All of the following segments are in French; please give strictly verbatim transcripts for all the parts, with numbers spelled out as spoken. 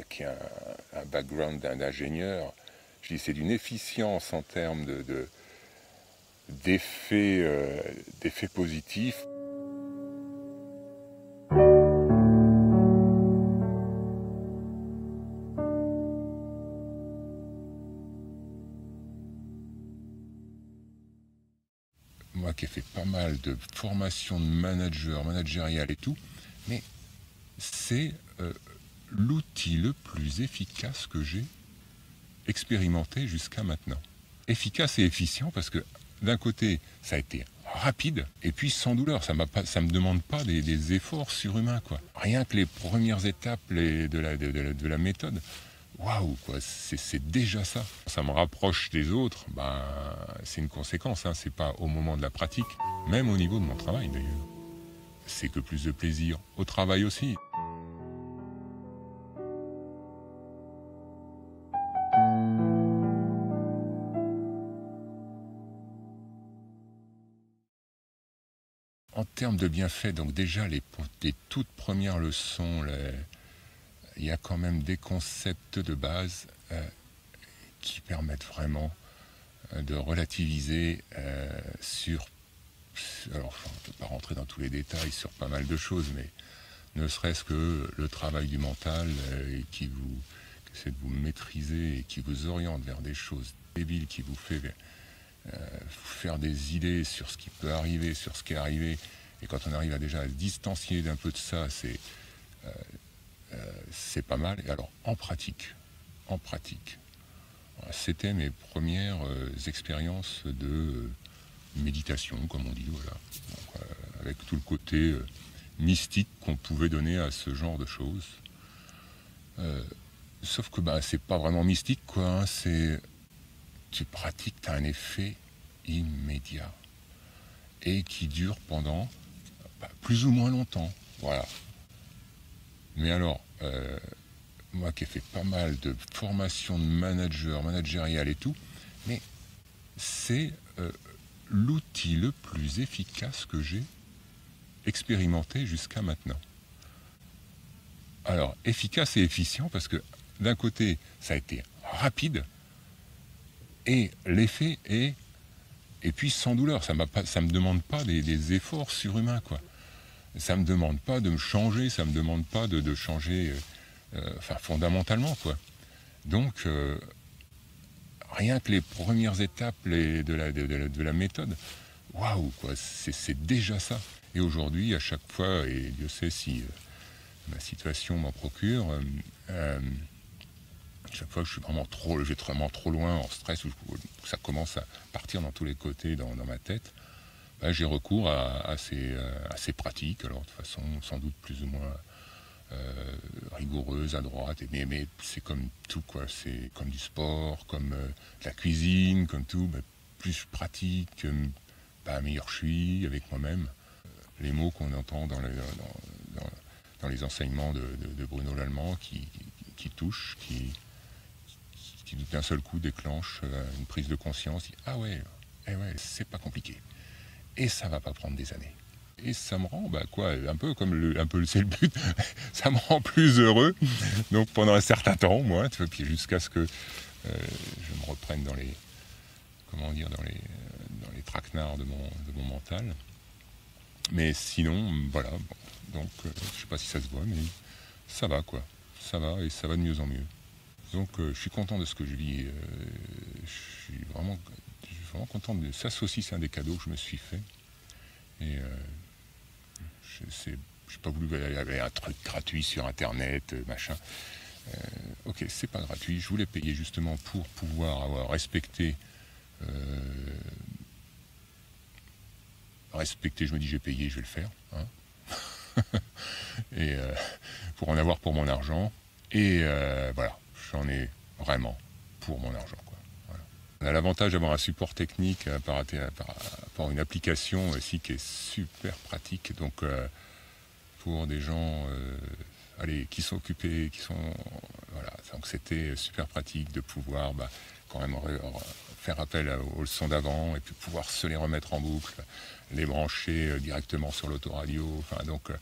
qui a un, un background d'ingénieur, je dis c'est d'une efficience en termes de, de, d'effets, euh, d'effets positifs. Moi qui ai fait pas mal de formations de manager, managériale et tout, mais c'est euh, l'outil le plus efficace que j'ai expérimenté jusqu'à maintenant. Efficace et efficient parce que d'un côté, ça a été rapide et puis sans douleur. Ça m'a pas, ça me demande pas des, des efforts surhumains, quoi. Rien que les premières étapes les, de, la, de, de, la, de la méthode, waouh, quoi, c'est, c'est déjà ça. Ça me rapproche des autres, ben, c'est une conséquence, hein, c'est pas au moment de la pratique, même au niveau de mon travail d'ailleurs. C'est que plus de plaisir au travail aussi. En termes de bienfaits, donc déjà les, les toutes premières leçons, les, il y a quand même des concepts de base euh, qui permettent vraiment euh, de relativiser euh, sur, alors on ne peut pas rentrer dans tous les détails sur pas mal de choses, mais ne serait-ce que le travail du mental euh, qui vous, qui essaie de vous maîtriser et qui vous oriente vers des choses débiles, qui vous fait euh, faire des idées sur ce qui peut arriver, sur ce qui est arrivé. Et quand on arrive à déjà à se distancier d'un peu de ça, c'est euh, euh, c'est pas mal. Et alors, en pratique, en pratique, c'était mes premières euh, expériences de euh, méditation, comme on dit, voilà. Donc, euh, avec tout le côté euh, mystique qu'on pouvait donner à ce genre de choses. Euh, sauf que bah, c'est pas vraiment mystique, quoi. Hein, c'est tu pratiques, tu as un effet immédiat et qui dure pendant bah, plus ou moins longtemps, voilà. Mais alors, euh, moi qui ai fait pas mal de formations de manager, managériale et tout, mais c'est euh, l'outil le plus efficace que j'ai expérimenté jusqu'à maintenant. Alors, efficace et efficient parce que d'un côté, ça a été rapide et l'effet est... Et puis sans douleur, ça ne me demande pas des, des efforts surhumains, quoi. Ça ne me demande pas de me changer, ça ne me demande pas de, de changer euh, enfin, fondamentalement, quoi. Donc, euh, rien que les premières étapes les, de, la, de, de, de la méthode, waouh, quoi, c'est, c'est déjà ça. Et aujourd'hui, à chaque fois, et Dieu sait si euh, ma situation m'en procure, euh, euh, chaque fois que je suis vraiment trop, je vais vraiment trop loin en stress, où ça commence à partir dans tous les côtés dans, dans ma tête, ben, j'ai recours à, à, ces, à ces pratiques, alors de façon sans doute plus ou moins euh, rigoureuse, à droite, mais, mais c'est comme tout, quoi. C'est comme du sport, comme euh, de la cuisine, comme tout, ben, plus je pratique, ben, meilleur je suis avec moi-même. Les mots qu'on entend dans, le, dans, dans, dans les enseignements de, de, de Bruno Lallemand qui, qui, qui touchent, qui qui d'un seul coup déclenche une prise de conscience, dit « Ah ouais, eh ouais, c'est pas compliqué. Et ça va pas prendre des années. » Et ça me rend, bah quoi, un peu comme le, un peu c'est le but, ça me rend plus heureux. Donc pendant un certain temps, moi, tu vois, puis jusqu'à ce que euh, je me reprenne dans les, comment dire, dans les, dans les traquenards de mon, de mon mental. Mais sinon, voilà, bon, donc euh, je sais pas si ça se voit, mais ça va, quoi. Ça va, et ça va de mieux en mieux. Donc euh, je suis content de ce que je vis, euh, je, suis vraiment, je suis vraiment content de ça. Ça aussi, c'est un des cadeaux que je me suis fait. Et euh, je n'ai pas voulu aller un truc gratuit sur internet, machin. Euh, ok, c'est pas gratuit, je voulais payer justement pour pouvoir avoir respecté, euh, respecté, je me dis j'ai payé, je vais le faire. Hein. Et euh, pour en avoir pour mon argent. Et euh, voilà. J'en ai vraiment pour mon argent, quoi. Voilà. On a l'avantage d'avoir un support technique par rapport à une application aussi qui est super pratique. Donc euh, pour des gens euh, allez, qui sont occupés, qui sont voilà, donc c'était super pratique de pouvoir bah, quand même faire appel aux leçons d'avant et puis pouvoir se les remettre en boucle, les brancher directement sur l'autoradio. Enfin donc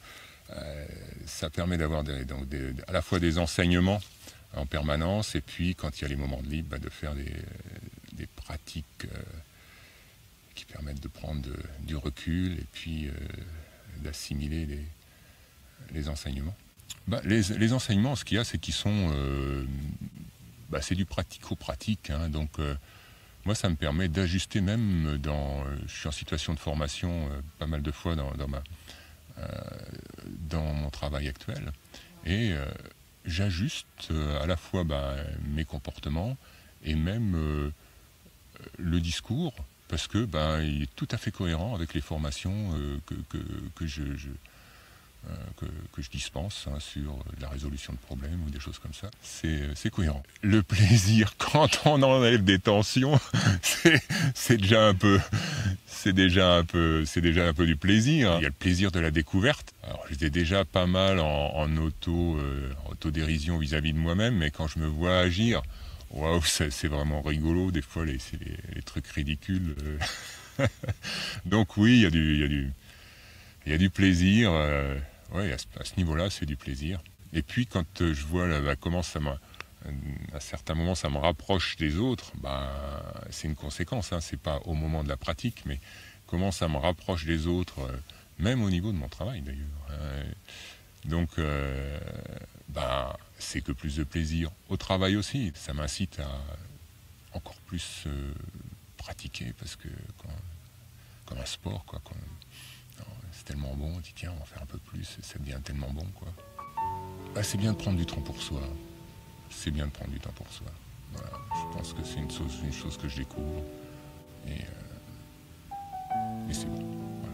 euh, ça permet d'avoir des, donc des, à la fois des enseignements en permanence, et puis quand il y a les moments de libre, bah, de faire des, des pratiques euh, qui permettent de prendre de, du recul et puis euh, d'assimiler les, les enseignements. Bah, les, les enseignements, ce qu'il y a, c'est qu'ils sont... Euh, bah, c'est du pratico-pratique, hein, donc euh, moi ça me permet d'ajuster même dans... Euh, je suis en situation de formation euh, pas mal de fois dans, dans, ma, euh, dans mon travail actuel, et euh, j'ajuste euh, à la fois bah, mes comportements et même euh, le discours, parce que bah, il est tout à fait cohérent avec les formations euh, que, que, que je... je Euh, que, que je dispense hein, sur la résolution de problèmes ou des choses comme ça. C'est cohérent. Le plaisir, quand on enlève des tensions, c'est déjà un peu, c'est déjà un peu, c'est déjà un peu du plaisir. Il y a le plaisir de la découverte. Alors j'étais déjà pas mal en, en auto, euh, autodérision vis-à-vis de moi-même, mais quand je me vois agir, waouh, c'est vraiment rigolo. Des fois, les, c'est les, les trucs ridicules. Euh. Donc oui, il y a du, il y a du, il y a du plaisir. Euh, Oui, à ce, à ce niveau-là, c'est du plaisir. Et puis, quand euh, je vois là, bah, comment ça m'a, à certains moments, ça me rapproche des autres, bah, c'est une conséquence. Hein, c'est pas au moment de la pratique, mais comment ça me rapproche des autres, euh, même au niveau de mon travail d'ailleurs. Hein. Donc, euh, bah, c'est que plus de plaisir. Au travail aussi, ça m'incite à encore plus euh, pratiquer, parce que quand, comme un sport, quoi. Quand, c'est tellement bon, on dit tiens, on va faire un peu plus, ça devient tellement bon, quoi. Bah, c'est bien de prendre du temps pour soi. C'est bien de prendre du temps pour soi. Voilà. Je pense que c'est une chose, une chose que je découvre. Et, euh, et c'est bon.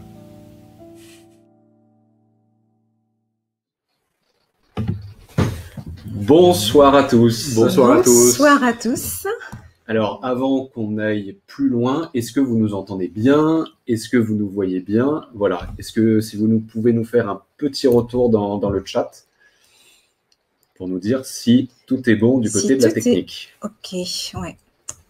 Voilà. Bonsoir à tous. Bonsoir à tous. Bonsoir à tous. Alors, avant qu'on aille plus loin, est-ce que vous nous entendez bien? Est-ce que vous nous voyez bien? Voilà. Est-ce que si vous nous pouvez nous faire un petit retour dans, dans le chat pour nous dire si tout est bon du côté si de la tout technique. Est... Ok, ouais.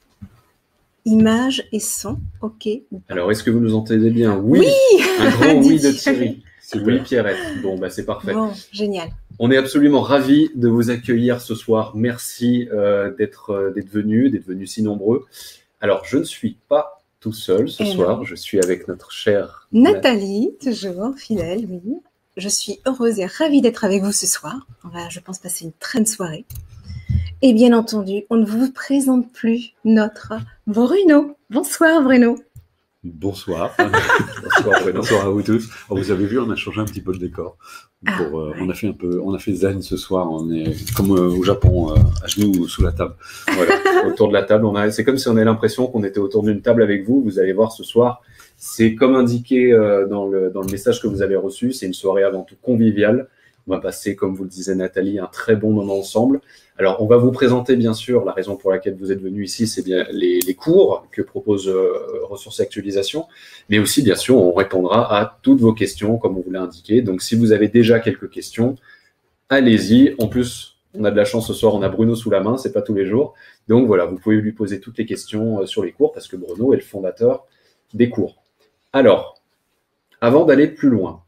Image et son, ok. Alors, est-ce que vous nous entendez bien? Oui, oui. Un grand oui de Thierry. Oui, Pierrette. Bon, bah, c'est parfait. Bon, génial. On est absolument ravis de vous accueillir ce soir. Merci euh, d'être euh, d'être venus, d'être venus si nombreux. Alors, je ne suis pas tout seul ce Et soir. non. Je suis avec notre chère Nathalie, toujours fidèle, oui. Je suis heureuse et ravie d'être avec vous ce soir. On va, je pense, passer une très bonne soirée. Et bien entendu, on ne vous présente plus notre Bruno. Bonsoir Bruno. Bonsoir. Bonsoir, Bruno. Bonsoir à vous tous. Alors, vous avez vu, on a changé un petit peu le décor. Pour, Ah, euh, ouais. On a fait un peu, on a fait zen ce soir. On est comme euh, au Japon, euh, à genoux sous la table. Voilà, autour de la table. On a, c'est comme si on avait l'impression qu'on était autour d'une table avec vous. Vous allez voir ce soir. C'est comme indiqué euh, dans, le, dans le message que vous avez reçu. C'est une soirée avant tout conviviale. On va passer, comme vous le disait Nathalie, un très bon moment ensemble. Alors, on va vous présenter, bien sûr, la raison pour laquelle vous êtes venus ici, c'est bien les, les cours que propose euh, Ressources et Actualisation. Mais aussi, bien sûr, on répondra à toutes vos questions, comme on vous l'a indiqué. Donc, si vous avez déjà quelques questions, allez-y. En plus, on a de la chance ce soir, on a Bruno sous la main, c'est pas tous les jours. Donc, voilà, vous pouvez lui poser toutes les questions sur les cours, parce que Bruno est le fondateur des cours. Alors, avant d'aller plus loin,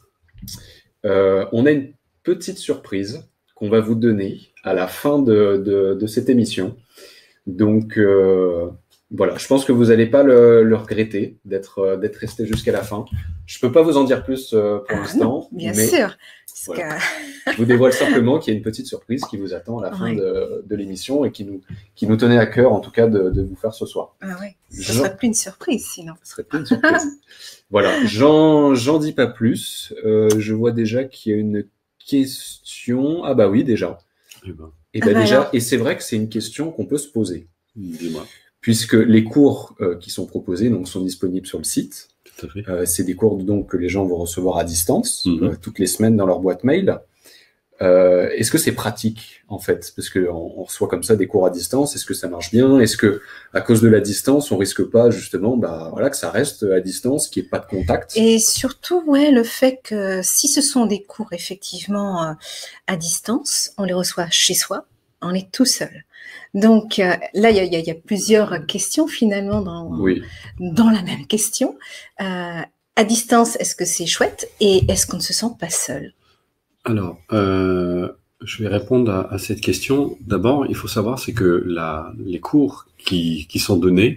euh, on a une petite surprise qu'on va vous donner à la fin de, de, de cette émission. Donc, euh, voilà, je pense que vous n'allez pas le, le regretter d'être d'être resté jusqu'à la fin. Je ne peux pas vous en dire plus euh, pour Ah, l'instant. bien mais sûr. Parce voilà. que... Je vous dévoile simplement qu'il y a une petite surprise qui vous attend à la fin Ouais. de, de l'émission et qui nous, qui nous tenait à cœur, en tout cas, de, de vous faire ce soir. Ah ouais, ce Je- serait plus une surprise sinon. Ce serait plus une surprise. Voilà, j'en j'en dis pas plus. Euh, je vois déjà qu'il y a une question. Ah bah oui, déjà. Eh ben, Et Ah bah bah déjà, alors. et c'est vrai que c'est une question qu'on peut se poser, dis-moi. puisque les cours euh, qui sont proposés donc sont disponibles sur le site. Tout à fait. Euh, c'est des cours donc que les gens vont recevoir à distance Mhm. euh, toutes les semaines dans leur boîte mail. Euh, est-ce que c'est pratique en fait, parce que on, on reçoit comme ça des cours à distance. Est-ce que ça marche bien? Est-ce que à cause de la distance, on risque pas justement, bah voilà, que ça reste à distance, qu'il n'y ait pas de contact? Et surtout, ouais, le fait que si ce sont des cours effectivement euh, à distance, on les reçoit chez soi, on est tout seul. Donc euh, là, il y a, il y a- il y a plusieurs questions finalement dans, Oui. dans la même question. Euh, à distance, est-ce que c'est chouette et est-ce qu'on ne se sent pas seul? Alors, euh, je vais répondre à, à cette question. D'abord, il faut savoir, c'est que la, les cours qui, qui sont donnés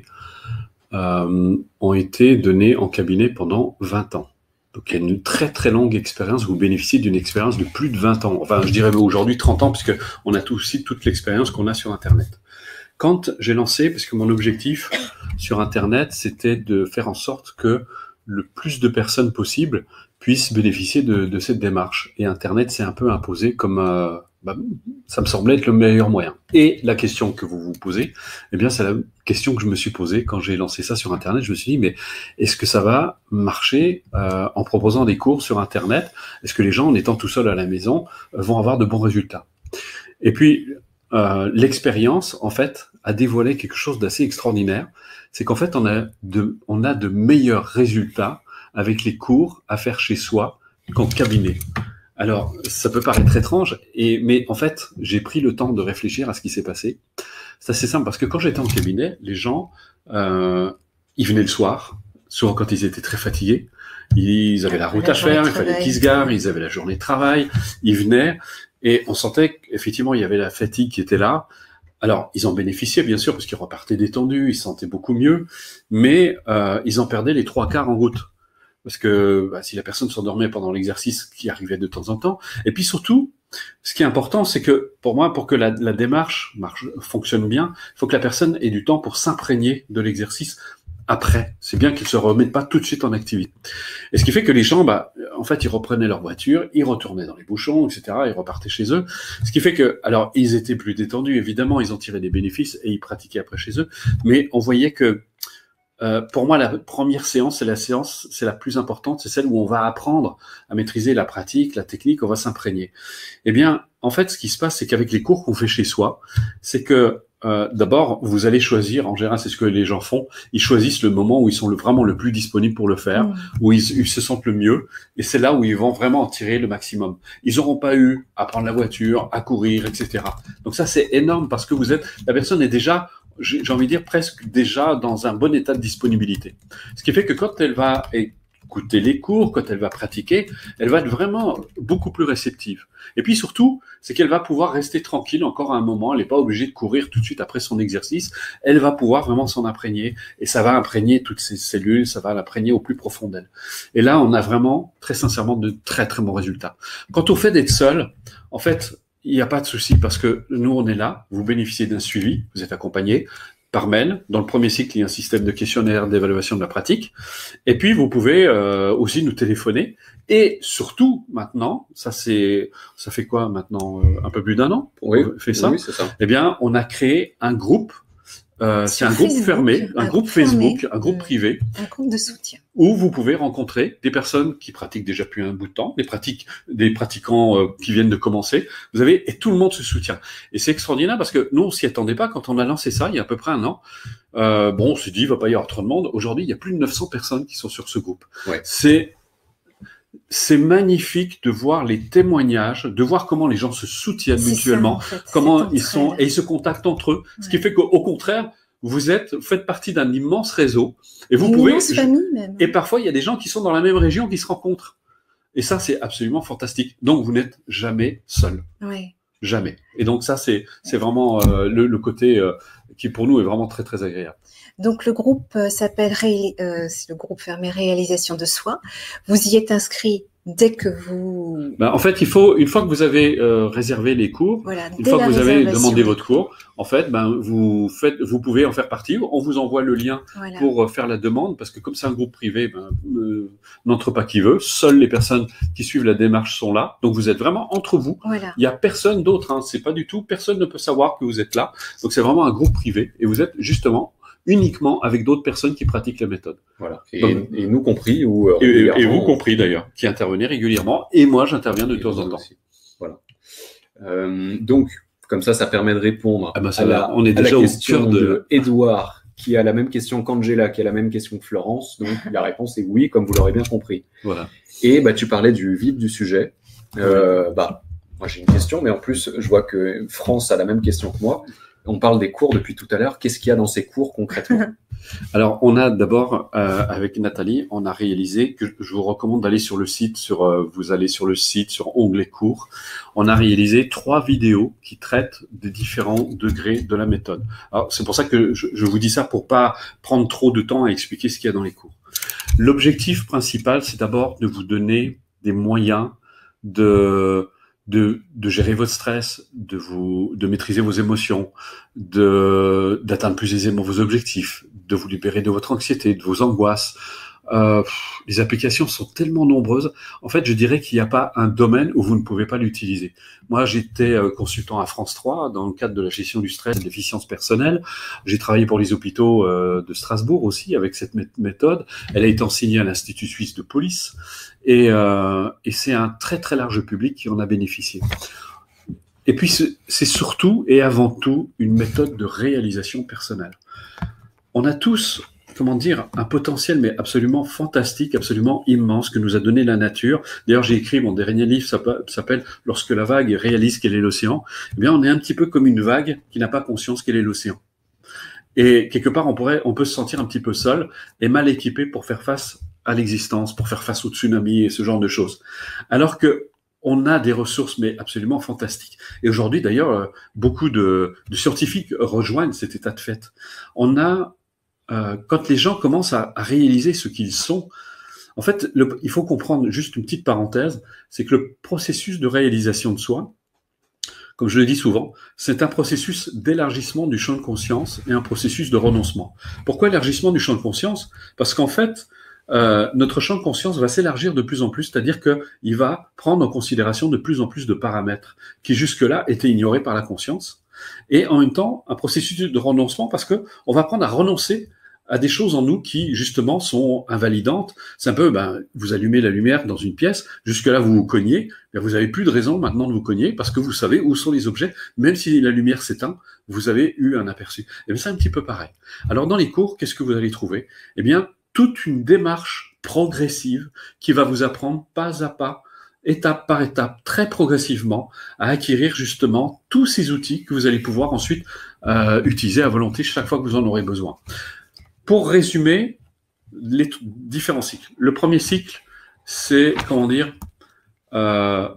euh, ont été donnés en cabinet pendant vingt ans. Donc, il y a une très très longue expérience. Vous bénéficiez d'une expérience de plus de vingt ans. Enfin, je dirais aujourd'hui trente ans, puisque on a tout, aussi toute l'expérience qu'on a sur Internet. Quand j'ai lancé, parce que mon objectif sur Internet, c'était de faire en sorte que le plus de personnes possible puissent bénéficier de, de cette démarche. Et Internet s'est un peu imposé comme, euh, bah, ça me semblait être le meilleur moyen. Et la question que vous vous posez, eh bien, c'est la question que je me suis posée quand j'ai lancé ça sur Internet. Je me suis dit, mais est-ce que ça va marcher euh, en proposant des cours sur Internet? Est-ce que les gens, en étant tout seuls à la maison, euh, vont avoir de bons résultats? Et puis, euh, l'expérience, en fait, a dévoilé quelque chose d'assez extraordinaire. C'est qu'en fait, on a de, on a de meilleurs résultats avec les cours à faire chez soi qu'en cabinet. Alors, ça peut paraître étrange, et, mais en fait, j'ai pris le temps de réfléchir à ce qui s'est passé. C'est assez simple, parce que quand j'étais en cabinet, les gens, euh, ils venaient le soir, souvent quand ils étaient très fatigués, ils avaient la route à faire, il fallait qu'ils se garent, ils avaient la journée de travail, ils venaient, et on sentait qu'effectivement, il y avait la fatigue qui était là. Alors, ils en bénéficiaient, bien sûr, parce qu'ils repartaient détendus, ils se sentaient beaucoup mieux, mais euh, ils en perdaient les trois quarts en route. Parce que bah, si la personne s'endormait pendant l'exercice, qui arrivait de temps en temps, et puis surtout, ce qui est important, c'est que pour moi, pour que la, la démarche marche, fonctionne bien, il faut que la personne ait du temps pour s'imprégner de l'exercice après. C'est bien qu'ils se remettent pas tout de suite en activité. Et ce qui fait que les gens, bah, en fait, ils reprenaient leur voiture, ils retournaient dans les bouchons, et cetera, ils repartaient chez eux. Ce qui fait que, alors, ils étaient plus détendus, évidemment, ils en tiraient des bénéfices et ils pratiquaient après chez eux, mais on voyait que Euh, pour moi, la première séance, c'est la séance, c'est la plus importante, c'est celle où on va apprendre à maîtriser la pratique, la technique, on va s'imprégner. Eh bien, en fait, ce qui se passe, c'est qu'avec les cours qu'on fait chez soi, c'est que euh, d'abord, vous allez choisir, en général, c'est ce que les gens font, ils choisissent le moment où ils sont le, vraiment le plus disponibles pour le faire, mmh. où ils, ils se sentent le mieux, et c'est là où ils vont vraiment en tirer le maximum. Ils n'auront pas eu à prendre la voiture, à courir, et cetera. Donc ça, c'est énorme parce que vous êtes, la personne est déjà, j'ai envie de dire presque déjà dans un bon état de disponibilité. Ce qui fait que quand elle va écouter les cours, quand elle va pratiquer, elle va être vraiment beaucoup plus réceptive. Et puis surtout, c'est qu'elle va pouvoir rester tranquille encore un moment, elle n'est pas obligée de courir tout de suite après son exercice, elle va pouvoir vraiment s'en imprégner, et ça va imprégner toutes ses cellules, ça va l'imprégner au plus profond d'elle. Et là, on a vraiment, très sincèrement, de très très bons résultats. Quant au fait d'être seul, en fait, il n'y a pas de souci parce que nous, on est là, vous bénéficiez d'un suivi, vous êtes accompagné par mail. Dans le premier cycle, il y a un système de questionnaire d'évaluation de la pratique. Et puis, vous pouvez euh, aussi nous téléphoner. Et surtout, maintenant, ça c'est, ça fait quoi maintenant, euh, un peu plus d'un an Oui, fait ça. Oui, c'est ça. Eh bien, on a créé un groupe. Euh, c'est un groupe Facebook, fermé, un, un groupe Facebook, fermé, un groupe euh, privé, un groupe de soutien, où vous pouvez rencontrer des personnes qui pratiquent déjà depuis un bout de temps, des pratiques, des pratiquants euh, qui viennent de commencer. Vous avez et tout le monde se soutient. Et c'est extraordinaire parce que nous on s'y attendait pas quand on a lancé ça il y a à peu près un an. Euh, bon, on s'est dit il va pas y avoir trop de monde. Aujourd'hui, il y a plus de neuf cents personnes qui sont sur ce groupe. Ouais. C'est C'est magnifique de voir les témoignages, de voir comment les gens se soutiennent mutuellement, ça, en fait. Comment ils sont et ils se contactent entre eux. Ouais. Ce qui fait qu'au contraire, vous êtes, vous faites partie d'un immense réseau et vous Une pouvez. Immense famille même. Et parfois, il y a des gens qui sont dans la même région qui se rencontrent. Et ça, c'est absolument fantastique. Donc, vous n'êtes jamais seul. Ouais. Jamais. Et donc ça, c'est c'est vraiment euh, le, le côté euh, qui pour nous est vraiment très très agréable. Donc le groupe euh, s'appelle Ré... euh, c'est le groupe fermé Réalisation de Soi. Vous y êtes inscrit dès que vous. Ben, en fait, il faut une fois que vous avez euh, réservé les cours, voilà, une fois que vous avez demandé votre cours, en fait, ben vous faites, vous pouvez en faire partie. On vous envoie le lien voilà. pour euh, faire la demande parce que comme c'est un groupe privé, ben, euh, n'entre pas qui veut. Seules les personnes qui suivent la démarche sont là. Donc vous êtes vraiment entre vous. Voilà. Il y a personne d'autre. Hein. C'est pas du tout. Personne ne peut savoir que vous êtes là. Donc c'est vraiment un groupe privé et vous êtes justement uniquement avec d'autres personnes qui pratiquent la méthode. Voilà. Et, donc, et nous compris ou euh, et, et vous compris d'ailleurs, qui intervenez régulièrement. Et moi, j'interviens de temps en temps. Aussi. Voilà. Euh, donc, comme ça, ça permet de répondre ah ben ça à, la, on est déjà à la au question de... de Edouard, qui a la même question qu'Angela, qui a la même question que Florence. Donc, la réponse est oui, comme vous l'aurez bien compris. Voilà. Et bah, tu parlais du vif du sujet. Euh, bah, moi, j'ai une question, mais en plus, je vois que France a la même question que moi. On parle des cours depuis tout à l'heure. Qu'est-ce qu'il y a dans ces cours concrètement? Alors, on a d'abord, euh, avec Nathalie, on a réalisé que je vous recommande d'aller sur le site, sur, euh, vous allez sur le site, sur onglet cours. On a réalisé trois vidéos qui traitent des différents degrés de la méthode. Alors, c'est pour ça que je, je vous dis ça pour pas prendre trop de temps à expliquer ce qu'il y a dans les cours. L'objectif principal, c'est d'abord de vous donner des moyens de De, de gérer votre stress, de vous, de maîtriser vos émotions, de d'atteindre plus aisément vos objectifs, de vous libérer de votre anxiété, de vos angoisses. Euh, les applications sont tellement nombreuses. En fait, je dirais qu'il n'y a pas un domaine où vous ne pouvez pas l'utiliser. Moi, j'étais euh, consultant à France trois dans le cadre de la gestion du stress et de l'efficience personnelle. J'ai travaillé pour les hôpitaux euh, de Strasbourg aussi avec cette méthode. Elle a été enseignée à l'Institut suisse de police et, euh, et c'est un très très large public qui en a bénéficié. Et puis, c'est surtout et avant tout une méthode de réalisation personnelle. On a tous, comment dire, un potentiel mais absolument fantastique, absolument immense que nous a donné la nature. D'ailleurs, j'ai écrit mon dernier livre, ça s'appelle « Lorsque la vague réalise quel est l'océan ». Eh bien, on est un petit peu comme une vague qui n'a pas conscience quel est l'océan. Et quelque part, on pourrait, on peut se sentir un petit peu seul et mal équipé pour faire face à l'existence, pour faire face au tsunami et ce genre de choses. Alors que on a des ressources, mais absolument fantastiques. Et aujourd'hui, d'ailleurs, beaucoup de, de scientifiques rejoignent cet état de fait. On a Euh, quand les gens commencent à, à réaliser ce qu'ils sont, en fait, le, il faut comprendre, juste une petite parenthèse, c'est que le processus de réalisation de soi, comme je le dis souvent, c'est un processus d'élargissement du champ de conscience et un processus de renoncement. Pourquoi élargissement du champ de conscience? Parce qu'en fait, euh, notre champ de conscience va s'élargir de plus en plus, c'est-à-dire qu'il va prendre en considération de plus en plus de paramètres qui jusque-là étaient ignorés par la conscience. Et en même temps, un processus de renoncement parce que on va apprendre à renoncer à des choses en nous qui, justement, sont invalidantes. C'est un peu, ben, vous allumez la lumière dans une pièce, jusque-là, vous vous cognez, ben, vous avez plus de raison maintenant de vous cogner parce que vous savez où sont les objets. Même si la lumière s'éteint, vous avez eu un aperçu. Et bien, c'est un petit peu pareil. Alors, dans les cours, qu'est-ce que vous allez trouver? Eh bien, toute une démarche progressive qui va vous apprendre pas à pas, étape par étape, très progressivement, à acquérir justement tous ces outils que vous allez pouvoir ensuite euh, utiliser à volonté chaque fois que vous en aurez besoin. Pour résumer les différents cycles. Le premier cycle, c'est, comment dire, euh,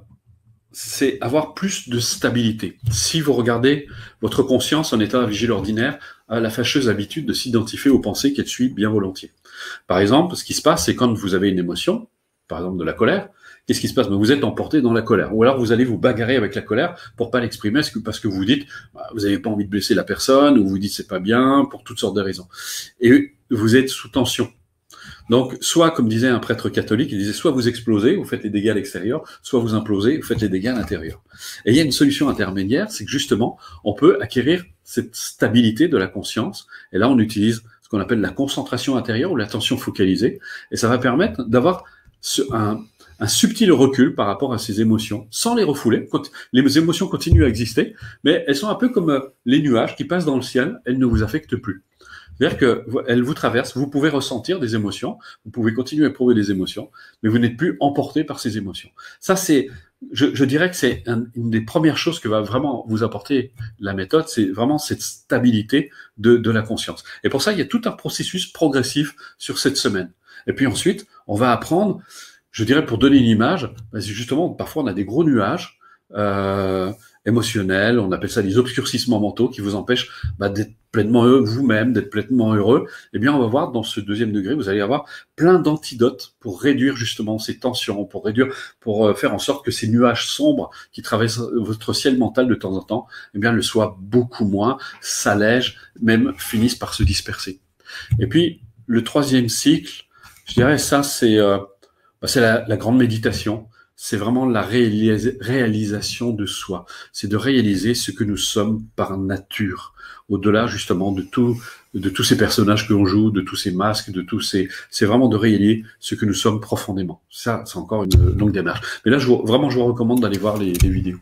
c'est avoir plus de stabilité. Si vous regardez votre conscience en état vigile ordinaire, a la fâcheuse habitude de s'identifier aux pensées qu'elle suit bien volontiers. Par exemple, ce qui se passe, c'est quand vous avez une émotion, par exemple de la colère, qu'est-ce qui se passe? Vous êtes emporté dans la colère. Ou alors vous allez vous bagarrer avec la colère pour pas l'exprimer parce que vous dites, vous n'avez pas envie de blesser la personne, ou vous dites c'est pas bien, pour toutes sortes de raisons. Et vous êtes sous tension. Donc, soit, comme disait un prêtre catholique, il disait, soit vous explosez, vous faites les dégâts à l'extérieur, soit vous implosez, vous faites les dégâts à l'intérieur. Et il y a une solution intermédiaire, c'est que justement, on peut acquérir cette stabilité de la conscience. Et là, on utilise ce qu'on appelle la concentration intérieure ou l'attention focalisée. Et ça va permettre d'avoir ce, un, un subtil recul par rapport à ces émotions, sans les refouler. Les émotions continuent à exister, mais elles sont un peu comme les nuages qui passent dans le ciel, elles ne vous affectent plus. C'est-à-dire qu'elles vous traversent, vous pouvez ressentir des émotions, vous pouvez continuer à éprouver des émotions, mais vous n'êtes plus emporté par ces émotions. Ça, c'est, je, je dirais que c'est un, une des premières choses que va vraiment vous apporter la méthode, c'est vraiment cette stabilité de, de la conscience. Et pour ça, il y a tout un processus progressif sur cette semaine. Et puis ensuite, on va apprendre, je dirais pour donner une image, justement, parfois on a des gros nuages, euh, émotionnels, on appelle ça des obscurcissements mentaux qui vous empêchent bah, d'être pleinement heureux vous-même, d'être pleinement heureux. Eh bien, on va voir dans ce deuxième degré, vous allez avoir plein d'antidotes pour réduire justement ces tensions, pour réduire, pour euh, faire en sorte que ces nuages sombres qui traversent votre ciel mental de temps en temps, eh bien, le soient beaucoup moins, s'allègent, même finissent par se disperser. Et puis, le troisième cycle, je dirais ça, c'est euh, bah, c'est la, la grande méditation. C'est vraiment la réalis- réalisation de soi. C'est de réaliser ce que nous sommes par nature. Au-delà, justement, de tout, de tous ces personnages que l'on joue, de tous ces masques, de tous ces, c'est vraiment de réaliser ce que nous sommes profondément. Ça, c'est encore une longue démarche. Mais là, je vous, vraiment, je vous recommande d'aller voir les, les vidéos.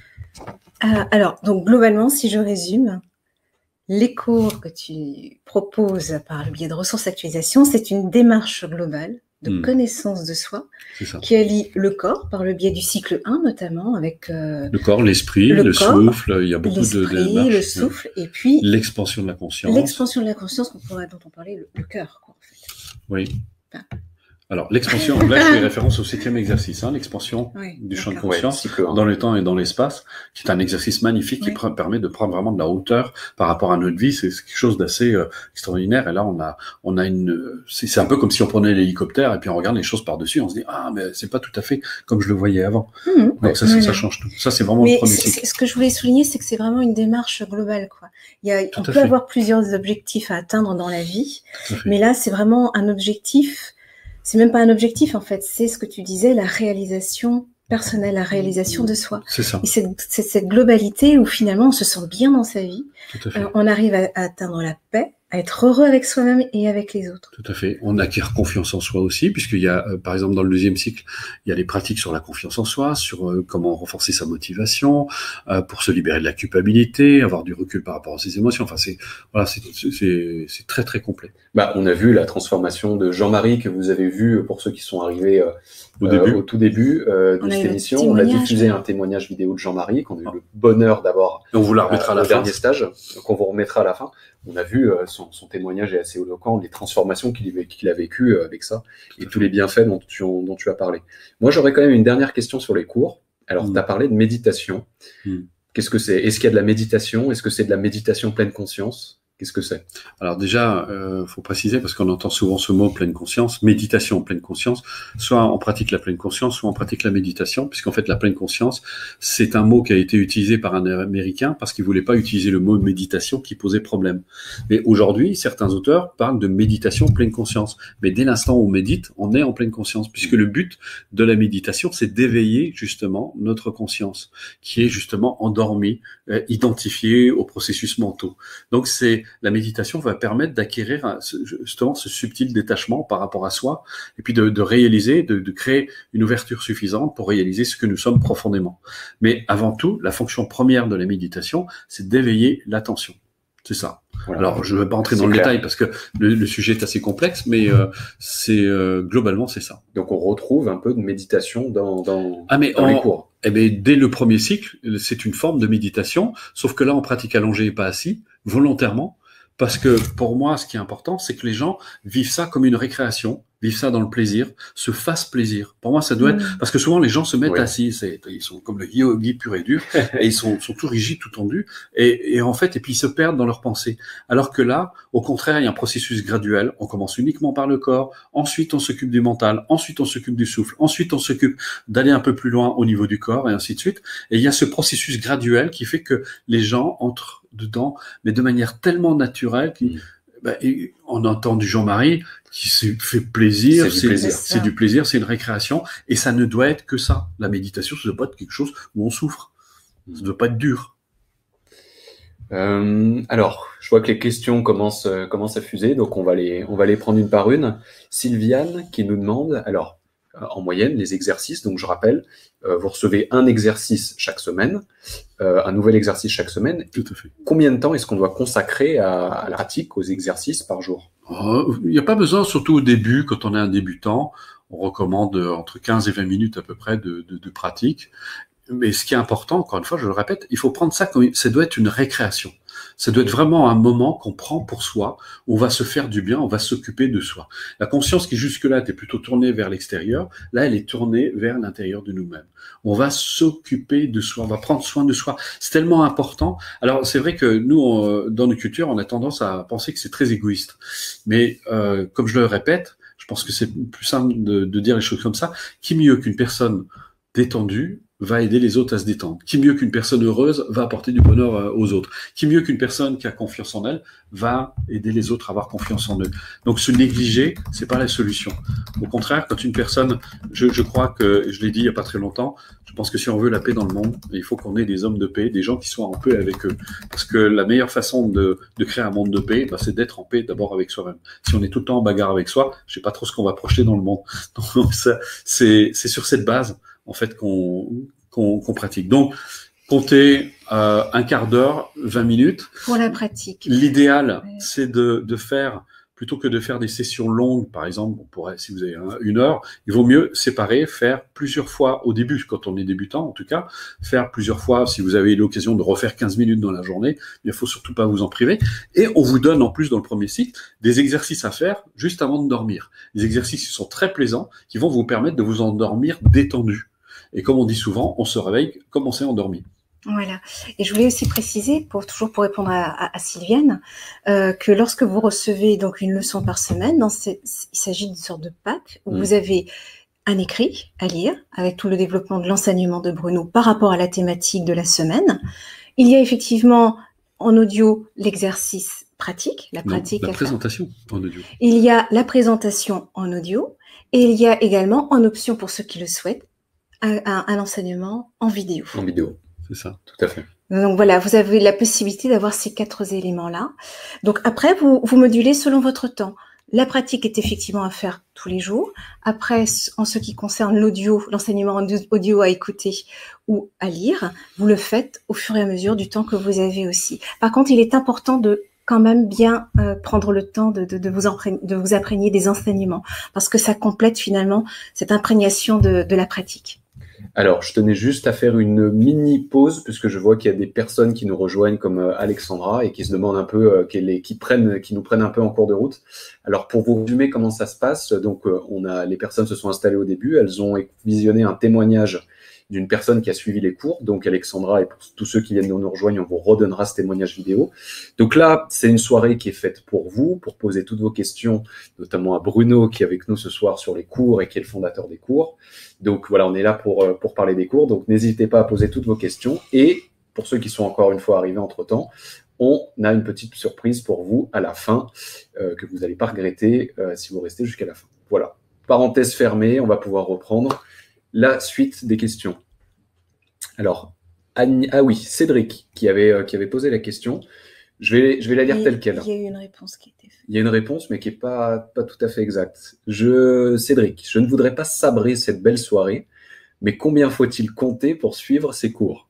Euh, alors, donc, globalement, si je résume, les cours que tu proposes par le biais de ressources actualisation, c'est une démarche globale de Mm. connaissance de soi, C'est ça. qui allie le corps, par le biais du cycle un notamment, avec euh, Le corps, l'esprit, Le le, corps, souffle, il y a beaucoup de, de l'esprit, démarches. le souffle, et puis L'expansion de la conscience. l'expansion de la conscience qu'on pourrait, dont on parlait, le, le cœur, quoi, en fait. Oui. Enfin. Alors, l'expansion, là, je fais référence au septième exercice, hein, l'expansion Oui, du champ de d'accord. conscience Ouais, cycle un. dans le temps et dans l'espace, qui est un exercice magnifique Oui. qui pr- permet de prendre vraiment de la hauteur par rapport à notre vie. C'est c'est quelque chose d'assez euh, extraordinaire. Et là, on a, on a une, c'est c'est un peu comme si on prenait l'hélicoptère et puis on regarde les choses par-dessus. On se dit, ah, mais c'est pas tout à fait comme je le voyais avant. Mhm. Donc, Ouais. ça, c'est- Voilà. ça change tout. Ça, c'est vraiment le Mais premier c'est- cycle. c'est- ce que je voulais souligner, c'est que c'est vraiment une démarche globale, quoi. Il y a, Tout on à peut fait. avoir plusieurs objectifs à atteindre dans la vie, Tout à fait. mais là, c'est vraiment un objectif. C'est même pas un objectif, en fait. C'est ce que tu disais, la réalisation personnelle, la réalisation de soi. C'est ça. Et c'est c'est cette globalité où finalement on se sent bien dans sa vie, Tout à fait. euh, on arrive à, à atteindre la paix, à être heureux avec soi-même et avec les autres. Tout à fait. On acquiert confiance en soi aussi, puisqu'il y a, euh, par exemple, dans le deuxième cycle, il y a les pratiques sur la confiance en soi, sur euh, comment renforcer sa motivation, euh, pour se libérer de la culpabilité, avoir du recul par rapport à ses émotions. Enfin, c'est voilà, c'est c'est c'est très très complet. Bah, on a vu la transformation de Jean-Marie que vous avez vu pour ceux qui sont arrivés euh, Au euh, début. au tout début euh, de On a cette eu le émission. On a témoignage, diffusé ouais. un témoignage vidéo de Jean-Marie qu'on a eu le bonheur d'avoir Et on vous la remettra euh, à la au fin. dernier stage, qu'on vous remettra à la fin. On a vu euh, son, son témoignage est assez éloquent, les transformations qu'il a, qu'il a vécues euh, avec ça et tous les bienfaits dont tu, dont tu as parlé. Moi, j'aurais quand même une dernière question sur les cours. Alors, Mm. tu as parlé de méditation. Mm. Qu'est-ce que c'est? Est-ce qu'il y a de la méditation? Est-ce que c'est de la méditation pleine conscience? Qu'est-ce que c'est? Alors déjà, euh, faut préciser parce qu'on entend souvent ce mot pleine conscience, méditation pleine conscience. Soit on pratique la pleine conscience, soit on pratique la méditation, puisqu'en fait la pleine conscience, c'est un mot qui a été utilisé par un Américain parce qu'il voulait pas utiliser le mot méditation qui posait problème. Mais aujourd'hui, certains auteurs parlent de méditation pleine conscience. Mais dès l'instant où on médite, on est en pleine conscience, puisque le but de la méditation, c'est d'éveiller justement notre conscience, qui est justement endormie, euh, identifiée aux processus mentaux. Donc c'est la méditation va permettre d'acquérir un- ce- justement ce subtil détachement par rapport à soi et puis de, de réaliser, de, de créer une ouverture suffisante pour réaliser ce que nous sommes profondément. Mais avant tout, la fonction première de la méditation, c'est d'éveiller l'attention. C'est ça. Voilà. Alors, je ne vais pas entrer C'est dans le clair. détail parce que le, le sujet est assez complexe, mais euh, c'est euh, globalement c'est ça. Donc, on retrouve un peu de méditation dans, dans, Ah mais dans en- les cours. Eh bien, dès le premier cycle, c'est une forme de méditation, sauf que là, on pratique allongé et pas assis, volontairement, parce que pour moi, ce qui est important, c'est que les gens vivent ça comme une récréation, vivent ça dans le plaisir, se fassent plaisir. Pour moi, ça doit être... Mm. Parce que souvent, les gens se mettent Oui. assis, c'est, ils sont comme le yogi pur et dur, et ils sont, sont tout rigides, tout tendus, et, et en fait, et puis ils se perdent dans leurs pensées. Alors que là, au contraire, il y a un processus graduel, on commence uniquement par le corps, ensuite on s'occupe du mental, ensuite on s'occupe du souffle, ensuite on s'occupe d'aller un peu plus loin au niveau du corps, et ainsi de suite. Et il y a ce processus graduel qui fait que les gens entrent dedans, mais de manière tellement naturelle qu'on ben, et on entend du Jean-Marie qui se fait plaisir, C'est du c'est plaisir. c'est du plaisir, c'est une récréation, et ça ne doit être que ça. La méditation, ça ne doit pas être quelque chose où on souffre, ça ne doit pas être dur. Euh, alors, je vois que les questions commencent, euh, commencent à fuser, donc on va les, on va les prendre une par une. Sylviane qui nous demande, alors, euh, en moyenne, les exercices, donc je rappelle, euh, vous recevez un exercice chaque semaine, euh, un nouvel exercice chaque semaine. Tout à fait. Combien de temps est-ce qu'on doit consacrer à, à la pratique, aux exercices par jour? Oh, il n'y a pas besoin, surtout au début, quand on est un débutant, on recommande entre quinze et vingt minutes à peu près de, de, de pratique. Mais ce qui est important, encore une fois, je le répète, il faut prendre ça comme ça doit être une récréation. Ça doit être vraiment un moment qu'on prend pour soi, où on va se faire du bien, on va s'occuper de soi. La conscience qui jusque-là était plutôt tournée vers l'extérieur, là, elle est tournée vers l'intérieur de nous-mêmes. On va s'occuper de soi, on va prendre soin de soi. C'est tellement important. Alors, c'est vrai que nous, on, dans nos cultures, on a tendance à penser que c'est très égoïste. Mais euh, comme je le répète, je pense que c'est plus simple de, de dire les choses comme ça. Qui mieux qu'une personne détendue va aider les autres à se détendre. Qui mieux qu'une personne heureuse va apporter du bonheur aux autres. Qui mieux qu'une personne qui a confiance en elle va aider les autres à avoir confiance en eux. Donc se négliger, c'est pas la solution. Au contraire, quand une personne, je, je crois que, je l'ai dit il y a pas très longtemps, je pense que si on veut la paix dans le monde, il faut qu'on ait des hommes de paix, des gens qui soient en paix avec eux. Parce que la meilleure façon de, de créer un monde de paix, bah, c'est d'être en paix d'abord avec soi-même. Si on est tout le temps en bagarre avec soi, je sais pas trop ce qu'on va projeter dans le monde. Donc ça, c'est, c'est sur cette base en fait qu'on qu'on qu'on pratique. Donc, comptez euh, un quart d'heure, vingt minutes. Pour la pratique. L'idéal, Ouais. c'est de, de faire plutôt que de faire des sessions longues, par exemple, on pourrait, si vous avez un, une heure, il vaut mieux séparer, faire plusieurs fois au début, quand on est débutant en tout cas, faire plusieurs fois, si vous avez l'occasion de refaire quinze minutes dans la journée, il ne faut surtout pas vous en priver. Et on vous donne en plus dans le premier cycle des exercices à faire juste avant de dormir. Des exercices qui sont très plaisants, qui vont vous permettre de vous endormir détendu. Et comme on dit souvent, on se réveille comme on s'est endormi. Voilà. Et je voulais aussi préciser, pour toujours pour répondre à, à, à Sylviane, euh, que lorsque vous recevez donc une leçon par semaine, dans ces, il s'agit d'une sorte de pack où mmh. vous avez un écrit à lire avec tout le développement de l'enseignement de Bruno par rapport à la thématique de la semaine. Il y a effectivement en audio l'exercice pratique, la pratique. Non, la présentation faire. En audio. Il y a la présentation en audio et il y a également en option pour ceux qui le souhaitent un, un, un enseignement en vidéo. En vidéo. C'est ça, tout à fait. Donc voilà, vous avez la possibilité d'avoir ces quatre éléments-là. Donc après, vous, vous modulez selon votre temps. La pratique est effectivement à faire tous les jours. Après, en ce qui concerne l'audio, l'enseignement audio à écouter ou à lire, vous le faites au fur et à mesure du temps que vous avez aussi. Par contre, il est important de quand même bien euh, prendre le temps de, de, de, vous imprégner, de vous imprégner des enseignements parce que ça complète finalement cette imprégnation de, de la pratique. Alors, je tenais juste à faire une mini pause puisque je vois qu'il y a des personnes qui nous rejoignent comme Alexandra et qui se demandent un peu, euh, qui, qui, prennent, qui nous prennent un peu en cours de route. Alors, pour vous résumer comment ça se passe, donc euh, on a, les personnes se sont installées au début, elles ont visionné un témoignage d'une personne qui a suivi les cours, donc Alexandra, et pour tous ceux qui viennent de nous rejoindre, on vous redonnera ce témoignage vidéo. Donc là, c'est une soirée qui est faite pour vous, pour poser toutes vos questions, notamment à Bruno qui est avec nous ce soir sur les cours et qui est le fondateur des cours. Donc voilà, on est là pour, pour parler des cours, donc n'hésitez pas à poser toutes vos questions. Et pour ceux qui sont encore une fois arrivés entre-temps, on a une petite surprise pour vous à la fin, euh, que vous n'allez pas regretter euh, si vous restez jusqu'à la fin. Voilà, parenthèse fermée, on va pouvoir reprendre la suite des questions. Alors, Annie, ah oui, Cédric qui avait, euh, qui avait posé la question. Je vais, je vais la lire telle quelle. Il y a eu une réponse qui était faite. Il y a une réponse, mais qui n'est pas, pas tout à fait exacte. Je, Cédric, je ne voudrais pas sabrer cette belle soirée, mais combien faut-il compter pour suivre ces cours?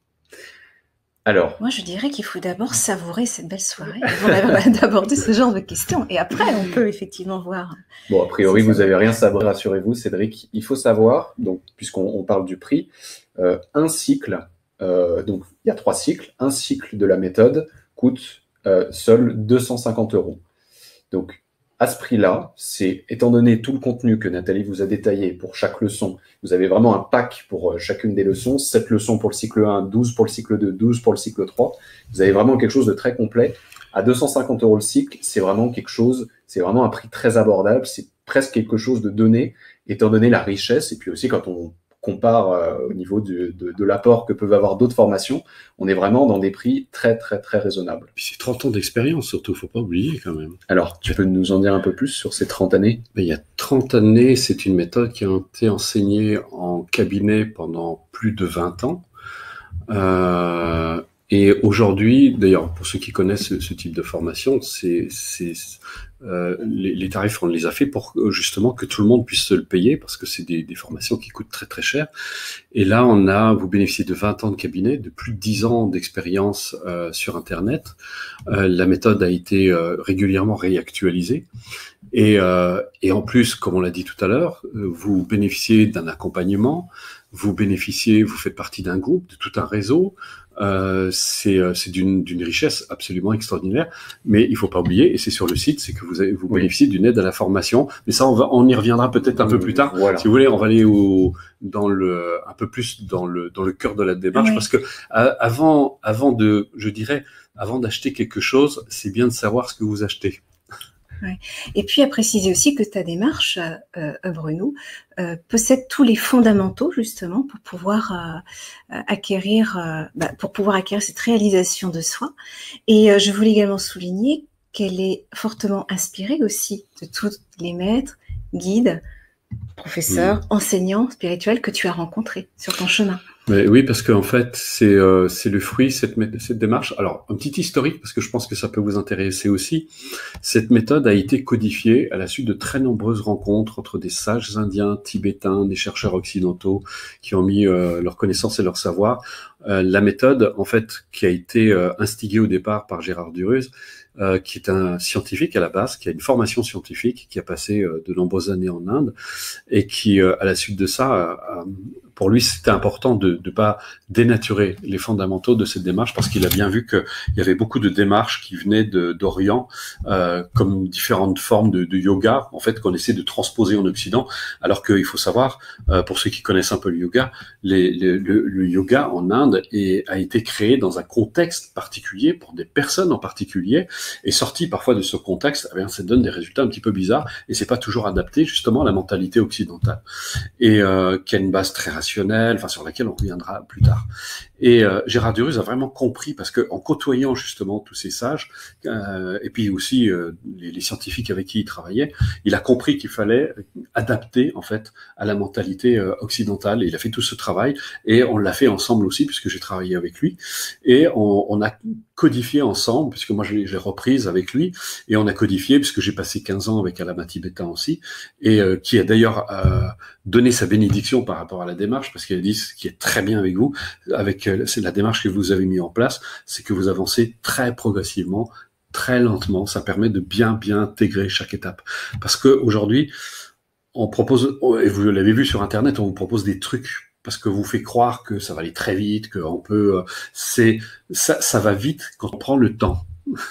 Alors, moi, je dirais qu'il faut d'abord savourer cette belle soirée avant d'aborder ce genre de questions. Et après, on peut effectivement voir. Bon, a priori, vous n'avez rien sabré, rassurez-vous, Cédric. Il faut savoir, donc, puisqu'on on parle du prix, euh, un cycle, euh, donc il y a trois cycles, un cycle de la méthode coûte euh, seul deux cent cinquante euros. Donc, à ce prix-là, c'est, étant donné tout le contenu que Nathalie vous a détaillé pour chaque leçon, vous avez vraiment un pack pour euh, chacune des leçons, sept leçons pour le cycle un, douze pour le cycle deux, douze pour le cycle trois. Vous avez vraiment quelque chose de très complet. À deux cent cinquante euros le cycle, c'est vraiment quelque chose, c'est vraiment un prix très abordable, c'est presque quelque chose de donné, étant donné la richesse, et puis aussi quand on compare euh, au niveau de, de, de l'apport que peuvent avoir d'autres formations, on est vraiment dans des prix très, très, très raisonnables. Puis c'est trente ans d'expérience surtout, faut pas oublier quand même. Alors, tu peux nous en dire un peu plus sur ces trente années? Mais il y a trente années, c'est une méthode qui a été enseignée en cabinet pendant plus de vingt ans. Euh, et aujourd'hui, d'ailleurs, pour ceux qui connaissent ce, ce type de formation, c'est, c'est, euh, les, les tarifs, on les a fait pour justement que tout le monde puisse se le payer, parce que c'est des, des formations qui coûtent très très cher. Et là, on a, vous bénéficiez de vingt ans de cabinet, de plus de dix ans d'expérience euh, sur Internet. Euh, la méthode a été euh, régulièrement réactualisée. Et, euh, et en plus, comme on l'a dit tout à l'heure, vous bénéficiez d'un accompagnement, vous bénéficiez, vous faites partie d'un groupe, de tout un réseau. Euh, c'est c'est d'une d'une richesse absolument extraordinaire, mais il faut pas oublier, et c'est sur le site, c'est que vous avez, vous oui. bénéficiez d'une aide à la formation. Mais ça, on va on y reviendra peut-être un mmh, peu plus tard. Voilà. Si vous voulez, on va aller au dans le un peu plus dans le dans le cœur de la démarche, oui. parce que euh, avant avant de, je dirais, avant d'acheter quelque chose, c'est bien de savoir ce que vous achetez. Ouais. Et puis à préciser aussi que ta démarche, euh, Bruno, euh, possède tous les fondamentaux justement pour pouvoir euh, acquérir, euh, bah, pour pouvoir acquérir cette réalisation de soi. Et euh, je voulais également souligner qu'elle est fortement inspirée aussi de tous les maîtres, guides, professeurs, mmh. enseignants spirituels que tu as rencontrés sur ton chemin. Mais oui, parce qu'en fait, c'est euh, c'est le fruit, cette, cette démarche. Alors, un petit historique, parce que je pense que ça peut vous intéresser aussi. Cette méthode a été codifiée à la suite de très nombreuses rencontres entre des sages indiens, tibétains, des chercheurs occidentaux qui ont mis euh, leurs connaissances et leur savoir. Euh, la méthode, en fait, qui a été euh, instigée au départ par Gérard Duruz, euh, qui est un scientifique à la base, qui a une formation scientifique, qui a passé euh, de nombreuses années en Inde, et qui, euh, à la suite de ça, euh, pour lui, c'était important de ne pas dénaturer les fondamentaux de cette démarche, parce qu'il a bien vu qu'il y avait beaucoup de démarches qui venaient de, d'Orient, euh, comme différentes formes de, de yoga, en fait, qu'on essaie de transposer en Occident, alors qu'il faut savoir, euh, pour ceux qui connaissent un peu le yoga, les, les, le, le yoga en Inde est, a été créé dans un contexte particulier, pour des personnes en particulier, et sorti parfois de ce contexte, eh bien, ça donne des résultats un petit peu bizarres, et c'est pas toujours adapté justement à la mentalité occidentale, et euh, qui a une base très rationnelle, enfin sur laquelle on reviendra plus tard. Et euh, Gérard Duruz a vraiment compris, parce que en côtoyant justement tous ces sages, euh, et puis aussi euh, les, les scientifiques avec qui il travaillait, il a compris qu'il fallait adapter en fait à la mentalité euh, occidentale. Et il a fait tout ce travail, et on l'a fait ensemble aussi, puisque j'ai travaillé avec lui, et on, on a codifié ensemble, puisque moi je l'ai reprise avec lui, et on a codifié, puisque j'ai passé quinze ans avec Alama Tibétain aussi, et euh, qui a d'ailleurs euh, donné sa bénédiction par rapport à la démarche, parce qu'il a dit ce qui est très bien avec vous, avec euh, c'est la démarche que vous avez mis en place, c'est que vous avancez très progressivement, très lentement, ça permet de bien bien intégrer chaque étape, parce que aujourd'hui on propose, et vous l'avez vu sur internet, on vous propose des trucs parce que vous fait croire que ça va aller très vite, qu'on peut, c'est ça, ça va vite quand on prend le temps.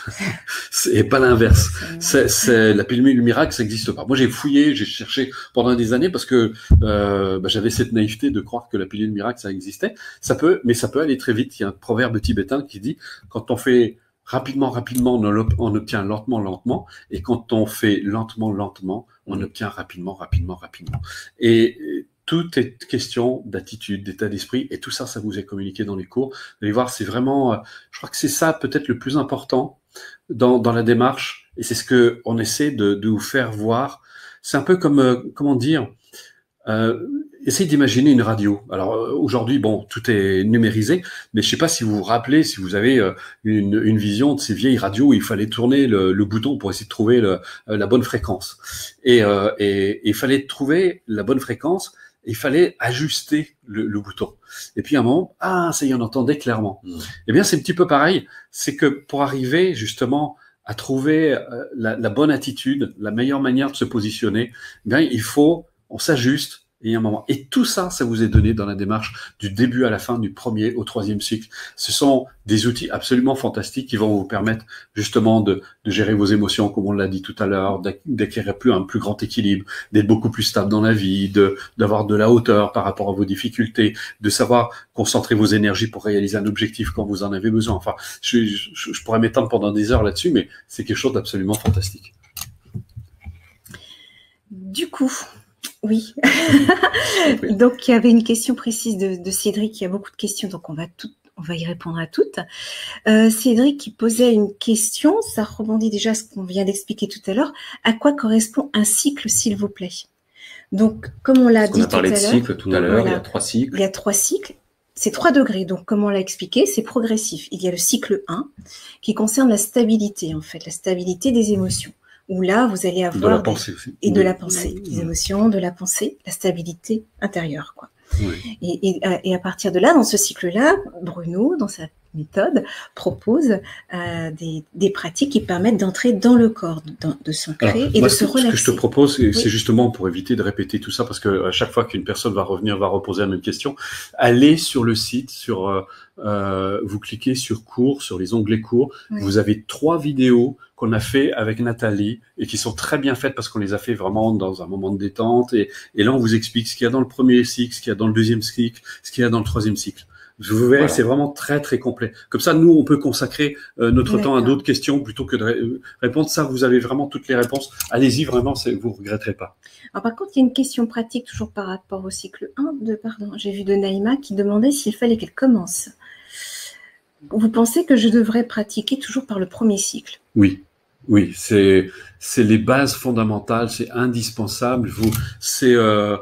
Et pas l'inverse. C'est, c'est la pilule miracle, ça n'existe pas. Moi, j'ai fouillé, j'ai cherché pendant des années parce que euh, bah, j'avais cette naïveté de croire que la pilule miracle ça existait. Ça peut, mais ça peut aller très vite. Il y a un proverbe tibétain qui dit quand on fait rapidement, rapidement, on obtient lentement, lentement, et quand on fait lentement, lentement, on obtient rapidement, rapidement, rapidement. Et tout est question d'attitude, d'état d'esprit, et tout ça, ça vous est communiqué dans les cours. Vous allez voir, c'est vraiment, je crois que c'est ça peut-être le plus important dans, dans la démarche, et c'est ce que on essaie de, de vous faire voir. C'est un peu comme, euh, comment dire, euh, essayez d'imaginer une radio. Alors euh, aujourd'hui, bon, tout est numérisé, mais je sais pas si vous vous rappelez, si vous avez euh, une, une vision de ces vieilles radios où il fallait tourner le, le bouton pour essayer de trouver le, la bonne fréquence, et, euh, et, et il fallait trouver la bonne fréquence. Il fallait ajuster le, le bouton. Et puis à un moment, ah, ça y est, on entendait clairement. Mmh. Eh bien, c'est un petit peu pareil. C'est que pour arriver justement à trouver euh, la, la bonne attitude, la meilleure manière de se positionner, eh bien, il faut, on s'ajuste. Et un moment. Et tout ça, ça vous est donné dans la démarche du début à la fin, du premier au troisième cycle. Ce sont des outils absolument fantastiques qui vont vous permettre justement de, de gérer vos émotions, comme on l'a dit tout à l'heure, d'acquérir plus un plus grand équilibre, d'être beaucoup plus stable dans la vie, de d'avoir de la hauteur par rapport à vos difficultés, de savoir concentrer vos énergies pour réaliser un objectif quand vous en avez besoin. Enfin, je, je, je pourrais m'étendre pendant des heures là-dessus, mais c'est quelque chose d'absolument fantastique. Du coup, oui. Donc, il y avait une question précise de, de Cédric. Il y a beaucoup de questions, donc on va, tout, on va y répondre à toutes. Euh, Cédric qui posait une question, ça rebondit déjà à ce qu'on vient d'expliquer tout à l'heure. À quoi correspond un cycle, s'il vous plaît? Donc, comme on l'a dit tout à l'heure. On a parlé de cycle tout à l'heure, voilà, il y a trois cycles. Il y a trois cycles. C'est trois degrés, donc comme on l'a expliqué, c'est progressif. Il y a le cycle un qui concerne la stabilité, en fait, la stabilité des émotions. Où là, vous allez avoir... De la pensée aussi. Et de la pensée, oui. Des émotions, de la pensée, la stabilité intérieure, quoi. Oui. Et, et, et à partir de là, dans ce cycle-là, Bruno, dans sa méthode, propose euh, des, des pratiques qui permettent d'entrer dans le corps, de, de s'ancrer et moi, de se relaxer. Ce que je te propose, c'est oui. justement pour éviter de répéter tout ça, parce que à chaque fois qu'une personne va revenir, va reposer la même question, allez sur le site, sur euh, euh, vous cliquez sur cours, sur les onglets cours, oui. Vous avez trois vidéos qu'on a fait avec Nathalie et qui sont très bien faites parce qu'on les a fait vraiment dans un moment de détente, et, et là on vous explique ce qu'il y a dans le premier cycle, ce qu'il y a dans le deuxième cycle, ce qu'il y a dans le troisième cycle. Vous verrez, voilà. C'est vraiment très très complet. Comme ça, nous, on peut consacrer euh, notre temps à d'autres questions plutôt que de ré répondre. Ça, vous avez vraiment toutes les réponses. Allez-y, vraiment, vous ne regretterez pas. Alors, par contre, il y a une question pratique toujours par rapport au cycle un. De, pardon, j'ai vu de Naïma qui demandait s'il fallait qu'elle commence. Vous pensez que je devrais pratiquer toujours par le premier cycle? Oui. Oui, c'est c'est les bases fondamentales, c'est indispensable. Vous, c'est euh,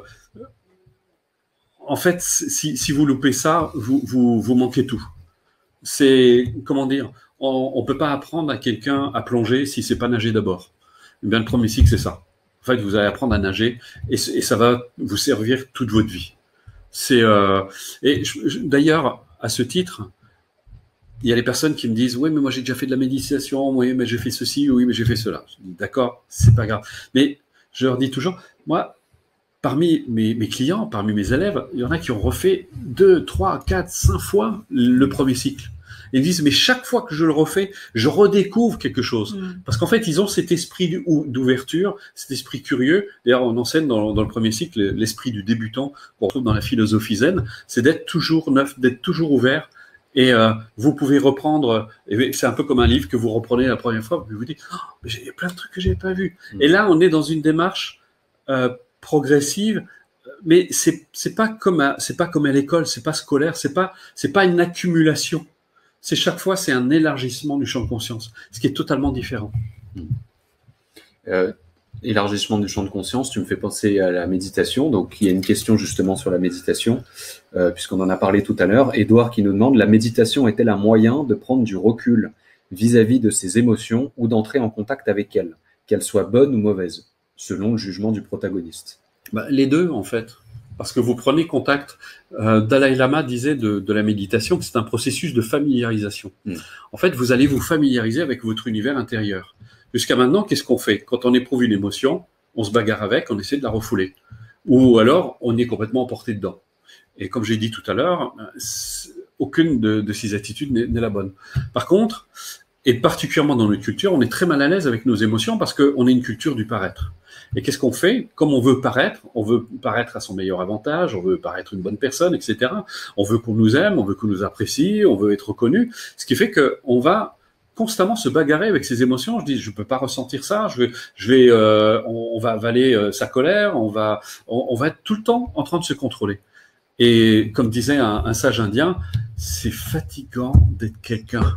en fait, si, si vous loupez ça, vous, vous, vous manquez tout. C'est, comment dire, on ne peut pas apprendre à quelqu'un à plonger si c'est pas nager d'abord. Eh bien, le premier cycle, c'est ça. En fait, vous allez apprendre à nager et, et ça va vous servir toute votre vie. C'est euh, et d'ailleurs, à ce titre, il y a les personnes qui me disent, oui, mais moi j'ai déjà fait de la méditation, oui, mais j'ai fait ceci, oui, mais j'ai fait cela. D'accord, c'est pas grave. Mais je leur dis toujours, moi, parmi mes, mes clients, parmi mes élèves, il y en a qui ont refait deux, trois, quatre, cinq fois le premier cycle. Ils me disent, mais chaque fois que je le refais, je redécouvre quelque chose. Mmh. Parce qu'en fait, ils ont cet esprit d'ouverture, cet esprit curieux. D'ailleurs, on enseigne dans, dans le premier cycle l'esprit du débutant qu'on retrouve dans la philosophie zen, c'est d'être toujours neuf, d'être toujours ouvert. Et euh, vous pouvez reprendre, c'est un peu comme un livre que vous reprenez la première fois, vous vous dites, oh, mais il y a plein de trucs que je n'avais pas vus. Mmh. Et là, on est dans une démarche euh, progressive, mais c'est c'est pas comme à, c'est pas comme à l'école, c'est pas scolaire, c'est pas c'est pas une accumulation. C'est chaque fois, c'est un élargissement du champ de conscience, ce qui est totalement différent. Euh, élargissement du champ de conscience, tu me fais penser à la méditation. Donc, il y a une question justement sur la méditation, euh, puisqu'on en a parlé tout à l'heure. Édouard qui nous demande, la méditation est-elle un moyen de prendre du recul vis-à-vis de ses émotions ou d'entrer en contact avec elles, qu'elles soient bonnes ou mauvaises, selon le jugement du protagoniste? Bah, les deux, en fait. Parce que vous prenez contact. Euh, Dalai Lama disait de, de la méditation que c'est un processus de familiarisation. Mmh. En fait, vous allez vous familiariser avec votre univers intérieur. Jusqu'à maintenant, qu'est-ce qu'on fait? Quand on éprouve une émotion, on se bagarre avec, on essaie de la refouler. Ou alors, on est complètement emporté dedans. Et comme j'ai dit tout à l'heure, aucune de, de ces attitudes n'est la bonne. Par contre, et particulièrement dans notre culture, on est très mal à l'aise avec nos émotions parce qu'on est une culture du paraître. Et qu'est-ce qu'on fait? Comme on veut paraître, on veut paraître à son meilleur avantage, on veut paraître une bonne personne, et cetera. On veut qu'on nous aime, on veut qu'on nous apprécie, on veut être reconnu. Ce qui fait qu'on va constamment se bagarrer avec ses émotions. Je dis, je peux pas ressentir ça. Je vais, je vais, euh, on, on va avaler euh, sa colère. On va, on, on va être tout le temps en train de se contrôler. Et comme disait un, un sage indien, c'est fatigant d'être quelqu'un.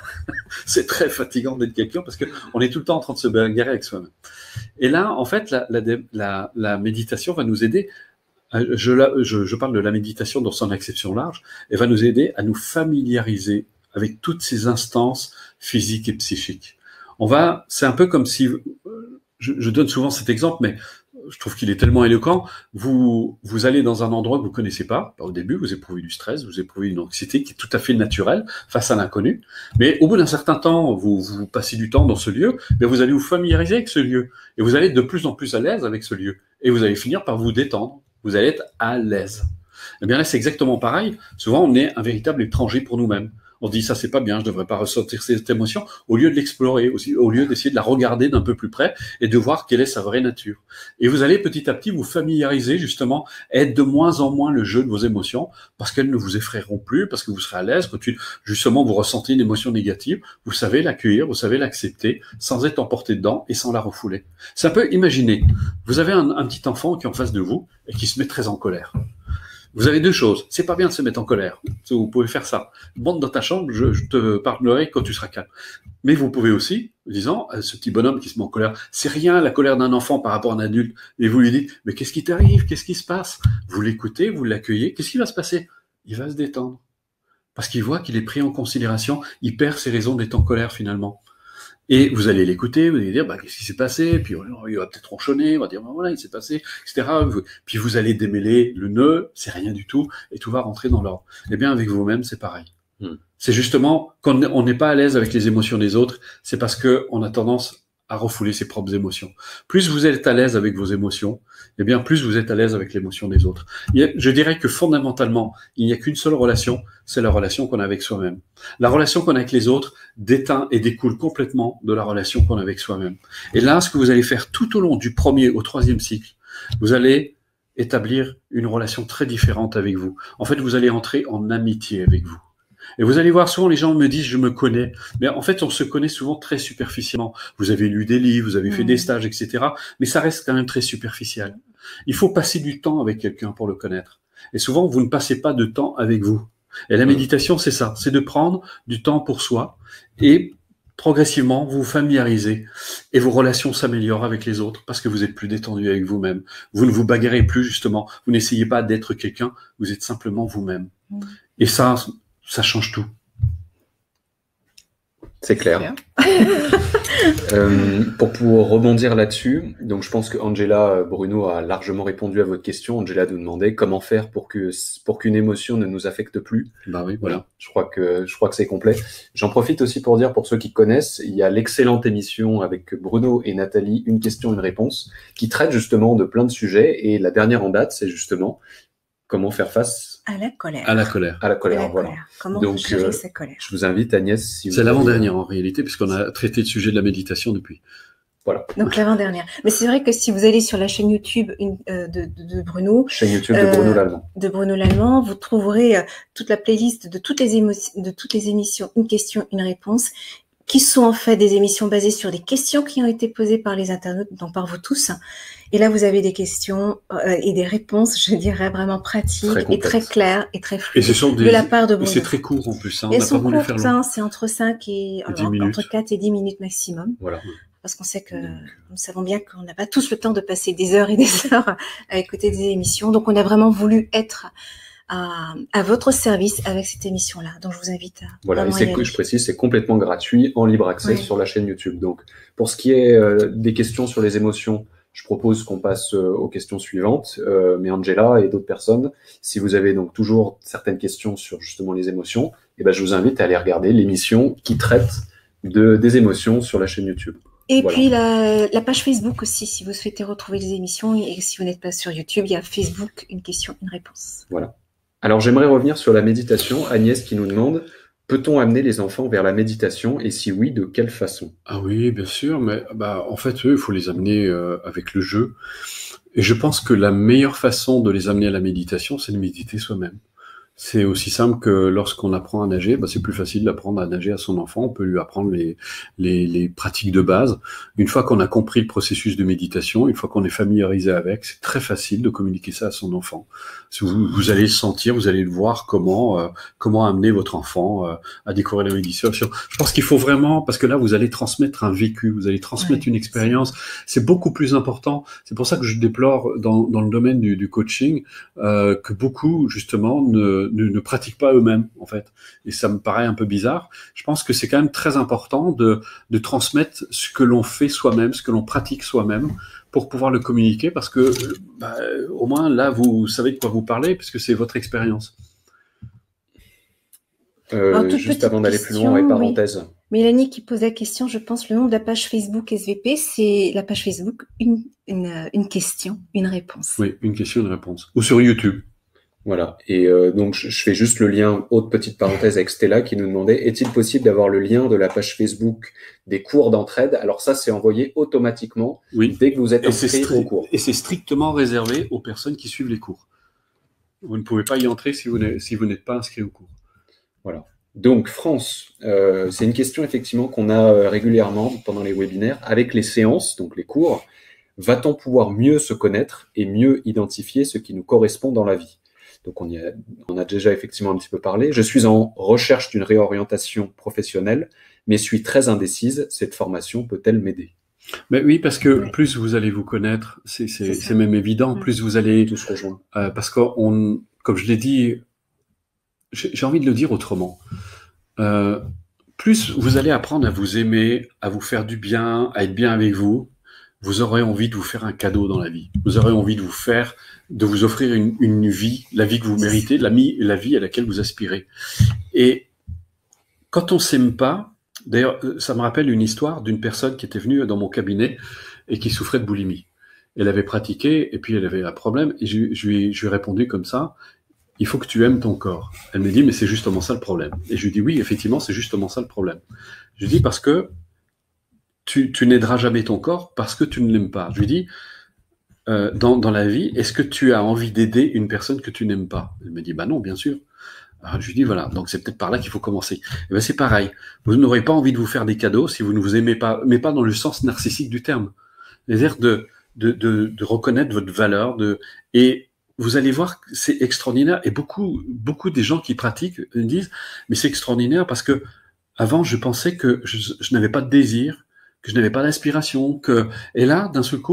C'est très fatigant d'être quelqu'un parce que on est tout le temps en train de se bagarrer avec soi-même. Et là, en fait, la, la, la, la méditation va nous aider. Je, la, je, je parle de la méditation dans son acception large. Elle va nous aider à nous familiariser avec toutes ces instances physiques et psychiques. On va, c'est un peu comme si, je, je donne souvent cet exemple, mais je trouve qu'il est tellement éloquent. Vous, vous allez dans un endroit que vous connaissez pas. Au début, vous éprouvez du stress, vous éprouvez une anxiété qui est tout à fait naturelle face à l'inconnu. Mais au bout d'un certain temps, vous, vous passez du temps dans ce lieu, mais vous allez vous familiariser avec ce lieu. Et vous allez être de plus en plus à l'aise avec ce lieu. Et vous allez finir par vous détendre. Vous allez être à l'aise. Eh bien là, c'est exactement pareil. Souvent, on est un véritable étranger pour nous-mêmes. On se dit, ça, c'est pas bien, je devrais pas ressentir cette émotion, au lieu de l'explorer, aussi, au lieu d'essayer de la regarder d'un peu plus près et de voir quelle est sa vraie nature. Et vous allez petit à petit vous familiariser, justement, être de moins en moins le jeu de vos émotions, parce qu'elles ne vous effrayeront plus, parce que vous serez à l'aise, quand tu, justement, vous ressentez une émotion négative, vous savez l'accueillir, vous savez l'accepter, sans être emporté dedans et sans la refouler. C'est un peu, imaginez, vous avez un, un petit enfant qui est en face de vous et qui se met très en colère. Vous avez deux choses. C'est pas bien de se mettre en colère. Vous pouvez faire ça. Monte dans ta chambre, je, je te parlerai quand tu seras calme. Mais vous pouvez aussi, en disant, ce petit bonhomme qui se met en colère, c'est rien la colère d'un enfant par rapport à un adulte. Et vous lui dites, mais qu'est-ce qui t'arrive? Qu'est-ce qui se passe? Vous l'écoutez, vous l'accueillez. Qu'est-ce qui va se passer? Il va se détendre. Parce qu'il voit qu'il est pris en considération. Il perd ses raisons d'être en colère finalement. Et vous allez l'écouter, vous allez dire, bah, qu'est-ce qui s'est passé? Puis il va peut-être ronchonner, il va dire, bah, voilà, il s'est passé, et cetera. Puis vous allez démêler le nœud, c'est rien du tout, et tout va rentrer dans l'ordre. Eh bien, avec vous-même, c'est pareil. Hmm. C'est justement, quand on n'est pas à l'aise avec les émotions des autres, c'est parce que on a tendance à refouler ses propres émotions. Plus vous êtes à l'aise avec vos émotions, eh bien, plus vous êtes à l'aise avec l'émotion des autres. Je dirais que fondamentalement, il n'y a qu'une seule relation, c'est la relation qu'on a avec soi-même. La relation qu'on a avec les autres déteint et découle complètement de la relation qu'on a avec soi-même. Et là, ce que vous allez faire tout au long du premier au troisième cycle, vous allez établir une relation très différente avec vous. En fait, vous allez entrer en amitié avec vous. Et vous allez voir, souvent les gens me disent, je me connais. Mais en fait, on se connaît souvent très superficiellement. Vous avez lu des livres, vous avez fait mmh. des stages, et cetera. Mais ça reste quand même très superficiel. Il faut passer du temps avec quelqu'un pour le connaître. Et souvent, vous ne passez pas de temps avec vous. Et la méditation, c'est ça. C'est de prendre du temps pour soi. Et progressivement, vous vous familiarisez. Et vos relations s'améliorent avec les autres parce que vous êtes plus détendu avec vous-même. Vous ne vous bagarrez plus, justement. Vous n'essayez pas d'être quelqu'un. Vous êtes simplement vous-même. Mmh. Et ça... ça change tout. C'est clair. euh, pour, pour rebondir là-dessus, donc je pense que Angela Bruno a largement répondu à votre question. Angela nous demandait comment faire pour que pour qu'une émotion ne nous affecte plus. Bah oui, voilà. Je crois que je crois que c'est complet. J'en profite aussi pour dire, pour ceux qui connaissent, il y a l'excellente émission avec Bruno et Nathalie, Une question, une réponse, qui traite justement de plein de sujets. Et la dernière en date, c'est justement comment faire face à la colère. À la colère. À la colère, à la voilà. colère. Comment Donc, gérer euh, sa colère. Je vous invite, Agnès, si vous C'est avez- l'avant-dernière en réalité, puisqu'on a traité le sujet de la méditation depuis. Voilà. Donc l'avant-dernière. Mais c'est vrai que si vous allez sur la chaîne YouTube une- euh, de, de- de Bruno, Chaîne YouTube de Euh, Bruno Lallemand. de Bruno Lallemand, vous trouverez euh, toute la playlist de toutes les émo- de toutes les émissions, une question, une réponse, qui sont en fait des émissions basées sur des questions qui ont été posées par les internautes, donc par vous tous. Et là, vous avez des questions euh, et des réponses, je dirais, vraiment pratiques Très et complètes. très claires et très Et fluides ce sont des, de la part de et Bruno. c'est très court en plus, hein. On Elles n'a pas sont voulu faire courtes, long. hein, c'est entre cinq et, Et alors, dix minutes. entre quatre et dix minutes maximum. Voilà. Parce qu'on sait que Donc, nous savons bien qu'on n'a pas tous le temps de passer des heures et des heures à écouter des émissions. Donc, on a vraiment voulu être à, à votre service avec cette émission-là. Donc, je vous invite à Voilà, et vraiment c'est y que aller. je précise, c'est complètement gratuit, en libre accès Ouais. sur la chaîne YouTube. Donc, pour ce qui est euh, des questions sur les émotions, je propose qu'on passe euh, aux questions suivantes. Euh, mais Angela et d'autres personnes, si vous avez donc toujours certaines questions sur justement les émotions, eh ben, je vous invite à aller regarder l'émission qui traite de, des émotions sur la chaîne YouTube. Et Voilà. puis, la, la page Facebook aussi, si vous souhaitez retrouver les émissions. Et si vous n'êtes pas sur YouTube, il y a Facebook, une question, une réponse. Voilà. Alors, j'aimerais revenir sur la méditation. Agnès qui nous demande, peut-on amener les enfants vers la méditation et si oui, de quelle façon? Ah oui, bien sûr, mais bah, en fait, eux, il faut les amener euh, avec le jeu. Et je pense que la meilleure façon de les amener à la méditation, c'est de méditer soi-même. C'est aussi simple que lorsqu'on apprend à nager, bah, c'est plus facile d'apprendre à nager à son enfant. On peut lui apprendre les, les, les pratiques de base. Une fois qu'on a compris le processus de méditation, une fois qu'on est familiarisé avec, c'est très facile de communiquer ça à son enfant. Si vous, vous allez le sentir, vous allez le voir comment euh, comment amener votre enfant euh, à découvrir la méditation. Je pense qu'il faut vraiment, parce que là, vous allez transmettre un vécu, vous allez transmettre Ouais, une expérience. C'est beaucoup plus important. C'est pour ça que je déplore dans, dans le domaine du, du coaching euh, que beaucoup, justement, ne Ne, ne pratiquent pas eux-mêmes, en fait. Et ça me paraît un peu bizarre. Je pense que c'est quand même très important de, de transmettre ce que l'on fait soi-même, ce que l'on pratique soi-même, pour pouvoir le communiquer, parce que, bah, au moins, là, vous savez de quoi vous parlez, puisque c'est votre expérience. Euh, Alors, toute juste petite avant d'aller plus loin, question, et parenthèse. Mélanie qui pose la question, je pense, le nom de la page Facebook S V P, c'est la page Facebook, une, une, une question, une réponse. Oui, une question, une réponse. Ou sur YouTube. Voilà. Et euh, donc, je, je fais juste le lien, autre petite parenthèse avec Stella qui nous demandait, est-il possible d'avoir le lien de la page Facebook des cours d'entraide? Alors ça, c'est envoyé automatiquement Oui. dès que vous êtes Et c'est inscrit stri- au cours. et c'est strictement réservé aux personnes qui suivent les cours. Vous ne pouvez pas y entrer si vous n'êtes, si vous n'êtes pas inscrit au cours. Voilà. Donc, France, euh, c'est une question effectivement qu'on a euh, régulièrement pendant les webinaires avec les séances, donc les cours. Va-t-on pouvoir mieux se connaître et mieux identifier ce qui nous correspond dans la vie? Donc, on, y a, on a déjà effectivement un petit peu parlé. Je suis en recherche d'une réorientation professionnelle, mais suis très indécise. Cette formation peut-elle m'aider? Mais oui, parce que Ouais. plus vous allez vous connaître, c'est, c'est, C'est ça. c'est même évident, Mm. plus vous allez... Tous rejoindre. Euh, parce qu'on, comme je l'ai dit, j'ai j'ai envie de le dire autrement. Euh, plus vous allez apprendre à vous aimer, à vous faire du bien, à être bien avec vous, vous aurez envie de vous faire un cadeau dans la vie. Vous aurez envie de vous faire, de vous offrir une, une vie, la vie que vous méritez, la, mi- la vie à laquelle vous aspirez. Et quand on s'aime pas, d'ailleurs, ça me rappelle une histoire d'une personne qui était venue dans mon cabinet et qui souffrait de boulimie. Elle avait pratiqué et puis elle avait un problème et je, je, lui, je lui ai répondu comme ça, il faut que tu aimes ton corps. Elle me dit, mais c'est justement ça le problème. Et je lui dis, oui, effectivement, c'est justement ça le problème. Je lui dis, parce que tu, tu n'aideras jamais ton corps parce que tu ne l'aimes pas. Je lui dis, euh, dans, dans la vie, est-ce que tu as envie d'aider une personne que tu n'aimes pas? Elle me dit, bah non, bien sûr. Alors je lui dis, voilà, donc c'est peut-être par là qu'il faut commencer. Et ben c'est pareil. Vous n'aurez pas envie de vous faire des cadeaux si vous ne vous aimez pas, mais pas dans le sens narcissique du terme. C'est-à-dire de, de, de, de reconnaître votre valeur, de, et vous allez voir que c'est extraordinaire. Et beaucoup, beaucoup des gens qui pratiquent me disent, mais c'est extraordinaire parce que avant, je pensais que je, je n'avais pas de désir, que je n'avais pas d'inspiration, que, et là, d'un seul coup,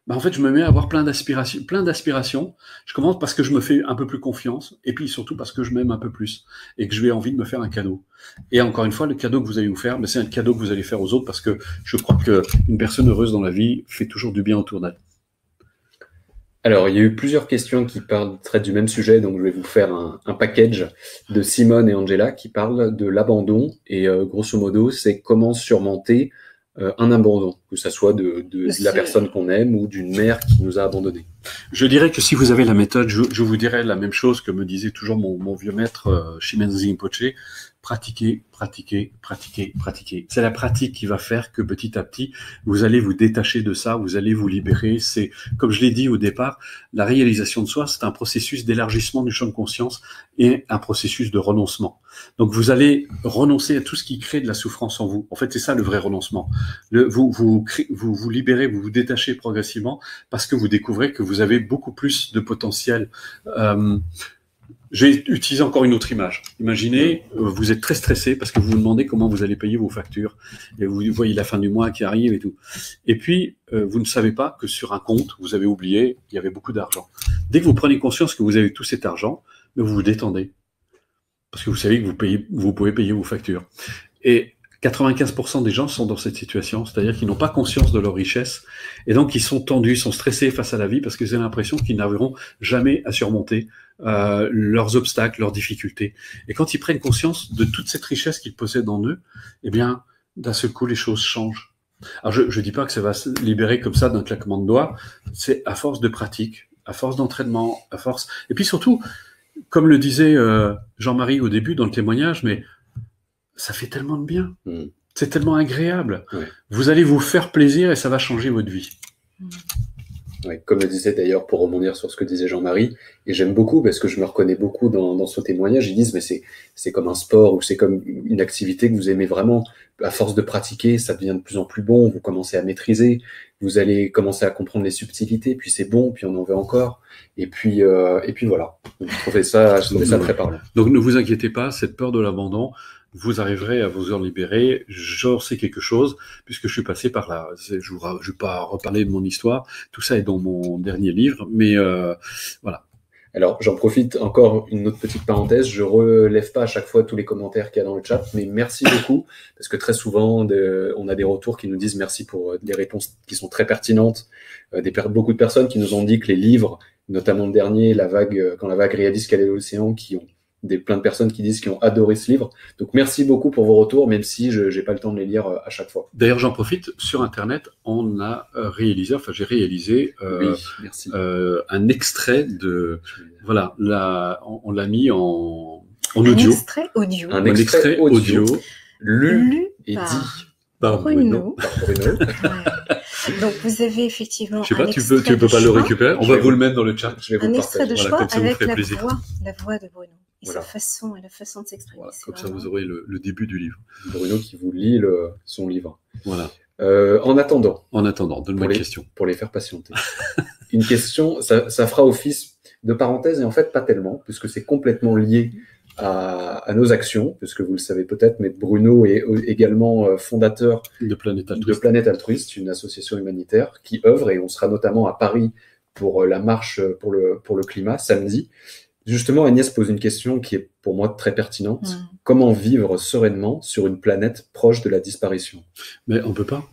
bah en fait, je me mets à avoir plein d'aspirations, plein d'aspirations. Je commence parce que je me fais un peu plus confiance, et puis surtout parce que je m'aime un peu plus, et que j'ai envie de me faire un cadeau. Et encore une fois, le cadeau que vous allez vous faire, ben c'est un cadeau que vous allez faire aux autres, parce que je crois qu'une personne heureuse dans la vie fait toujours du bien autour d'elle. Alors, il y a eu plusieurs questions qui parlent, traitent du même sujet, donc je vais vous faire un, un package de Simone et Angela qui parlent de l'abandon, et euh, grosso modo, c'est comment surmonter Euh, un abandon, que ça soit de, de, de la personne qu'on aime ou d'une mère qui nous a abandonnés. Je dirais que si vous avez la méthode, je, je vous dirais la même chose que me disait toujours mon, mon vieux maître euh, Shimenzi Rinpoche, pratiquer, pratiquer, pratiquer, pratiquer. C'est la pratique qui va faire que petit à petit, vous allez vous détacher de ça, vous allez vous libérer. C'est, comme je l'ai dit au départ, la réalisation de soi, c'est un processus d'élargissement du champ de conscience et un processus de renoncement. Donc vous allez renoncer à tout ce qui crée de la souffrance en vous. En fait, c'est ça le vrai renoncement. Le, vous, vous, vous vous libérez, vous vous détachez progressivement parce que vous découvrez que vous avez beaucoup plus de potentiel. Euh, je vais utiliser encore une autre image. Imaginez, vous êtes très stressé parce que vous vous demandez comment vous allez payer vos factures et vous voyez la fin du mois qui arrive et tout. Et puis, euh, vous ne savez pas que sur un compte, vous avez oublié, il y avait beaucoup d'argent. Dès que vous prenez conscience que vous avez tout cet argent, vous vous détendez. Parce que vous savez que vous, payez, vous pouvez payer vos factures. Et quatre-vingt-quinze pour cent des gens sont dans cette situation, c'est-à-dire qu'ils n'ont pas conscience de leur richesse, et donc ils sont tendus, sont stressés face à la vie, parce qu'ils ont l'impression qu'ils n'arriveront jamais à surmonter euh, leurs obstacles, leurs difficultés. Et quand ils prennent conscience de toute cette richesse qu'ils possèdent en eux, eh bien, d'un seul coup, les choses changent. Alors, je ne dis pas que ça va se libérer comme ça d'un claquement de doigts, c'est à force de pratique, à force d'entraînement, à force... Et puis surtout, comme le disait euh, Jean-Marie au début dans le témoignage, mais ça fait tellement de bien. Mmh. C'est tellement agréable. Ouais. Vous allez vous faire plaisir et ça va changer votre vie. Ouais, comme le disait d'ailleurs, pour rebondir sur ce que disait Jean-Marie, et j'aime beaucoup parce que je me reconnais beaucoup dans, dans son témoignage, ils disent mais c'est, c'est comme un sport ou c'est comme une activité que vous aimez vraiment. À force de pratiquer, ça devient de plus en plus bon, vous commencez à maîtriser, vous allez commencer à comprendre les subtilités, puis c'est bon, puis on en veut encore, et puis, euh, et puis voilà. Donc, je trouvais ça, je trouvais ça très parlant. Donc ne vous inquiétez pas, cette peur de l'abandon, vous arriverez à vous en libérer. J'en sais quelque chose, puisque je suis passé par là. Je ne vais pas reparler de mon histoire, tout ça est dans mon dernier livre, mais euh, voilà. Alors, j'en profite encore une autre petite parenthèse. Je relève pas à chaque fois tous les commentaires qu'il y a dans le chat, mais merci beaucoup, parce que très souvent, de, on a des retours qui nous disent merci pour des réponses qui sont très pertinentes. Euh, des, beaucoup de personnes qui nous ont dit que les livres, notamment le dernier, la vague, quand la vague réalise quel est l'océan, qui ont des plein de personnes qui disent qu'ils ont adoré ce livre. Donc merci beaucoup pour vos retours, même si je n'ai pas le temps de les lire à chaque fois. D'ailleurs, j'en profite, sur Internet, on a réalisé, enfin j'ai réalisé euh, oui, merci. Euh, un extrait de... Voilà, la, on, on l'a mis en, en audio. Un extrait audio. Un extrait, un extrait audio, audio lu, lu et par dit par Bruno. Par Bruno. Ouais. Donc vous avez effectivement. Je sais pas, un tu peux, tu peux pas le récupérer. On je va vous, vous le mettre dans le chat. Je vais vous un partager. extrait de voilà, choix ça avec la plaisir. voix, la voix de Bruno et voilà. sa façon, et la façon de s'exprimer. Voilà, comme vraiment... ça, vous aurez le, le début du livre. Bruno qui vous lit le, son livre. Voilà. Euh, en attendant. En attendant, donne-moi une question. Pour les faire patienter. Une question, ça, ça fera office de parenthèse et en fait pas tellement, puisque c'est complètement lié à, à nos actions, puisque vous le savez peut-être, mais Bruno est également fondateur de Planète Altruiste. de Planète Altruiste, une association humanitaire qui œuvre, et on sera notamment à Paris pour la marche pour le, pour le climat samedi. Justement, Agnès pose une question qui est pour moi très pertinente. Mmh. Comment vivre sereinement sur une planète proche de la disparition? Mais on peut pas.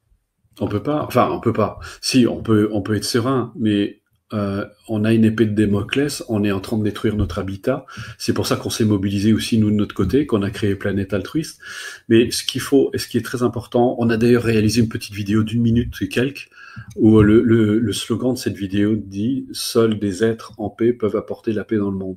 On peut pas. Enfin, on peut pas. Si, on peut, on peut être serein, mais euh, on a une épée de Damoclès, on est en train de détruire notre habitat. C'est pour ça qu'on s'est mobilisé aussi, nous, de notre côté, qu'on a créé Planète Altruiste. Mais ce qu'il faut, et ce qui est très important, on a d'ailleurs réalisé une petite vidéo d'une minute et quelques, où le, le, le slogan de cette vidéo dit « Seuls des êtres en paix peuvent apporter la paix dans le monde ».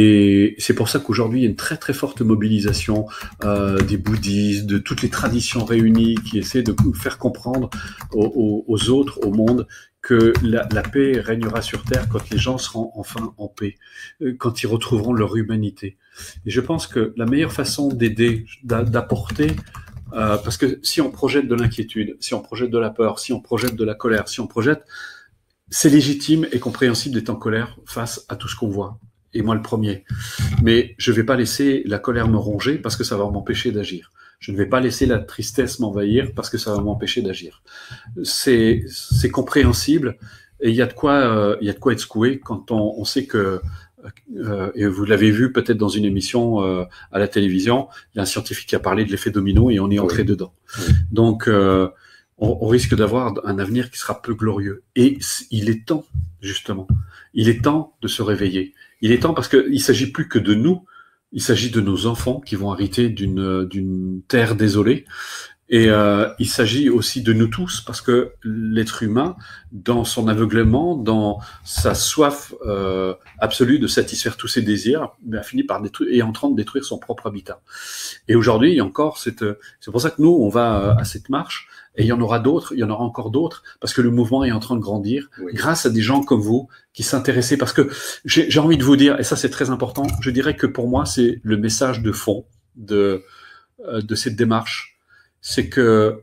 Et c'est pour ça qu'aujourd'hui, il y a une très très forte mobilisation euh, des bouddhistes, de toutes les traditions réunies qui essaient de faire comprendre aux, aux autres, au monde, que la, la paix régnera sur Terre quand les gens seront enfin en paix, quand ils retrouveront leur humanité. Et je pense que la meilleure façon d'aider, d'apporter, euh, parce que si on projette de l'inquiétude, si on projette de la peur, si on projette de la colère, si on projette, c'est légitime et compréhensible d'être en colère face à tout ce qu'on voit. Et moi le premier. Mais je vais pas laisser la colère me ronger parce que ça va m'empêcher d'agir. Je ne vais pas laisser la tristesse m'envahir parce que ça va m'empêcher d'agir. C'est, c'est compréhensible et il y a de quoi, euh, il y a de quoi être secoué quand on, on sait que, euh, et vous l'avez vu peut-être dans une émission euh, à la télévision, il y a un scientifique qui a parlé de l'effet domino et on est entré oui. dedans. Oui. Donc, euh, on, on risque d'avoir un avenir qui sera peu glorieux. Et il est temps, justement, il est temps de se réveiller. Il est temps parce qu'il ne s'agit plus que de nous, il s'agit de nos enfants qui vont hériter d'une d'une terre désolée. Et euh, il s'agit aussi de nous tous parce que l'être humain, dans son aveuglement, dans sa soif euh, absolue de satisfaire tous ses désirs, a fini par détruire, est en train de détruire son propre habitat. Et aujourd'hui, il y a encore cette, c'est pour ça que nous, on va à cette marche. Et il y en aura d'autres, il y en aura encore d'autres, parce que le mouvement est en train de grandir, oui. grâce à des gens comme vous qui s'intéressaient. Parce que j'ai, j'ai envie de vous dire, et ça c'est très important, je dirais que pour moi c'est le message de fond de euh, de cette démarche, c'est que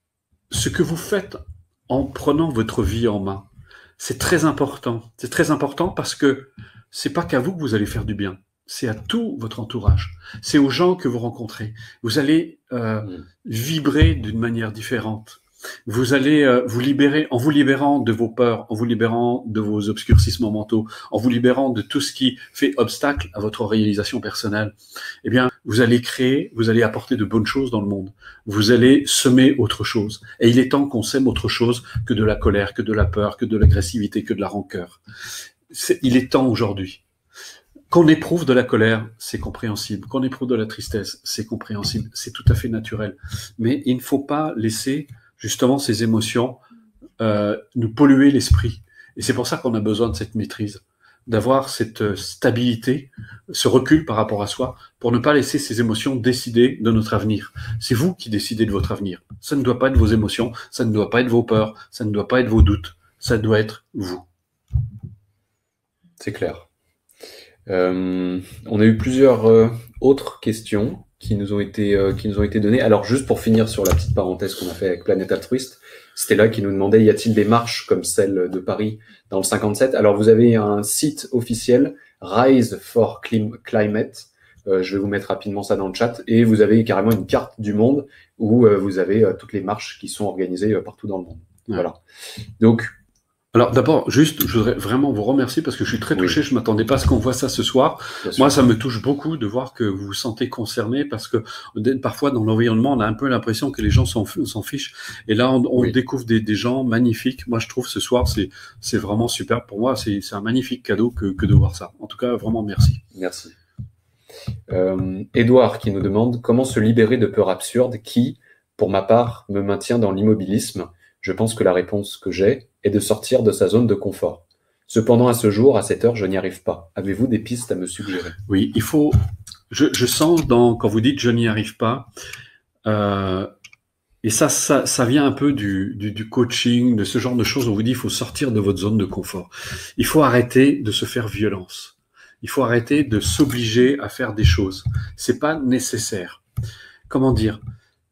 ce que vous faites en prenant votre vie en main, c'est très important. C'est très important parce que c'est pas qu'à vous que vous allez faire du bien. C'est à tout votre entourage. C'est aux gens que vous rencontrez. Vous allez euh, mmh. vibrer d'une manière différente. Vous allez euh, vous libérer, en vous libérant de vos peurs, en vous libérant de vos obscurcissements mentaux, en vous libérant de tout ce qui fait obstacle à votre réalisation personnelle. Eh bien, vous allez créer, vous allez apporter de bonnes choses dans le monde. Vous allez semer autre chose. Et il est temps qu'on sème autre chose que de la colère, que de la peur, que de l'agressivité, que de la rancœur. C'est, il est temps aujourd'hui. Qu'on éprouve de la colère, c'est compréhensible. Qu'on éprouve de la tristesse, c'est compréhensible. C'est tout à fait naturel. Mais il ne faut pas laisser justement ces émotions euh, nous polluer l'esprit. Et c'est pour ça qu'on a besoin de cette maîtrise, d'avoir cette stabilité, ce recul par rapport à soi, pour ne pas laisser ces émotions décider de notre avenir. C'est vous qui décidez de votre avenir. Ça ne doit pas être vos émotions, ça ne doit pas être vos peurs, ça ne doit pas être vos doutes. Ça doit être vous. C'est clair. Euh, on a eu plusieurs euh, autres questions qui nous ont été euh, qui nous ont été données. Alors juste pour finir sur la petite parenthèse qu'on a fait avec Planète Altruiste, Stella qui nous demandait y a-t-il des marches comme celle de Paris dans le cinquante-sept? Alors vous avez un site officiel Rise for Climate. Euh, je vais vous mettre rapidement ça dans le chat et vous avez carrément une carte du monde où euh, vous avez euh, toutes les marches qui sont organisées euh, partout dans le monde. Ouais. Voilà. Donc Alors d'abord, juste, je voudrais vraiment vous remercier parce que je suis très touché, oui. je m'attendais pas à ce qu'on voit ça ce soir. Moi, ça me touche beaucoup de voir que vous vous sentez concerné parce que parfois dans l'environnement, on a un peu l'impression que les gens s'en, s'en fichent. Et là, on, on oui. découvre des, des gens magnifiques. Moi, je trouve ce soir, c'est, c'est vraiment super. Pour moi, c'est, c'est un magnifique cadeau que, que de voir ça. En tout cas, vraiment, merci. Merci. Euh, Edouard qui nous demande comment se libérer de peurs absurdes qui, pour ma part, me maintient dans l'immobilisme. Je pense que la réponse que j'ai est de sortir de sa zone de confort. Cependant, à ce jour, à cette heure, je n'y arrive pas. Avez-vous des pistes à me suggérer? Oui, il faut... Je, je sens, dans, quand vous dites « je n'y arrive pas euh, », et ça, ça, ça vient un peu du, du, du coaching, de ce genre de choses. On vous dit « il faut sortir de votre zone de confort ». Il faut arrêter de se faire violence. Il faut arrêter de s'obliger à faire des choses. C'est pas nécessaire. Comment dire ?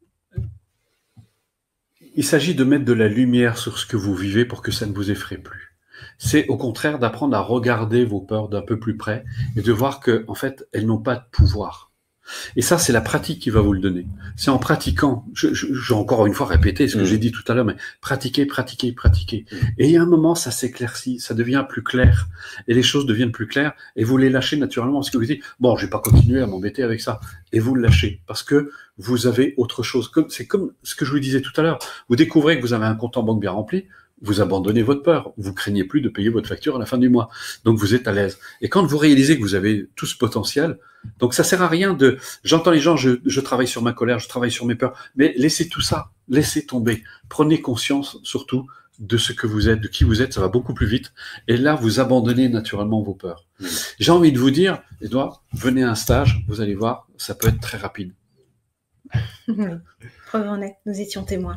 Il s'agit de mettre de la lumière sur ce que vous vivez pour que ça ne vous effraie plus. C'est au contraire d'apprendre à regarder vos peurs d'un peu plus près et de voir que, en fait, elles n'ont pas de pouvoir. Et ça, c'est la pratique qui va vous le donner. C'est en pratiquant, je, je, je vais encore une fois répéter ce que mmh. j'ai dit tout à l'heure, mais pratiquer, pratiquer, pratiquer. Mmh. Et il y a un moment, ça s'éclaircit, ça devient plus clair, et les choses deviennent plus claires, et vous les lâchez naturellement, parce que vous dites, bon, je vais pas continuer à m'embêter avec ça, et vous le lâchez, parce que vous avez autre chose. C'est comme ce que je vous disais tout à l'heure, vous découvrez que vous avez un compte en banque bien rempli, vous abandonnez votre peur, vous craignez plus de payer votre facture à la fin du mois, donc vous êtes à l'aise. Et quand vous réalisez que vous avez tout ce potentiel, donc ça sert à rien de, j'entends les gens, je, je travaille sur ma colère, je travaille sur mes peurs, mais laissez tout ça, laissez tomber, prenez conscience surtout de ce que vous êtes, de qui vous êtes, ça va beaucoup plus vite, et là vous abandonnez naturellement vos peurs. Mmh. J'ai envie de vous dire, Edouard, venez à un stage, vous allez voir, ça peut être très rapide. Preuve en est, nous étions témoins.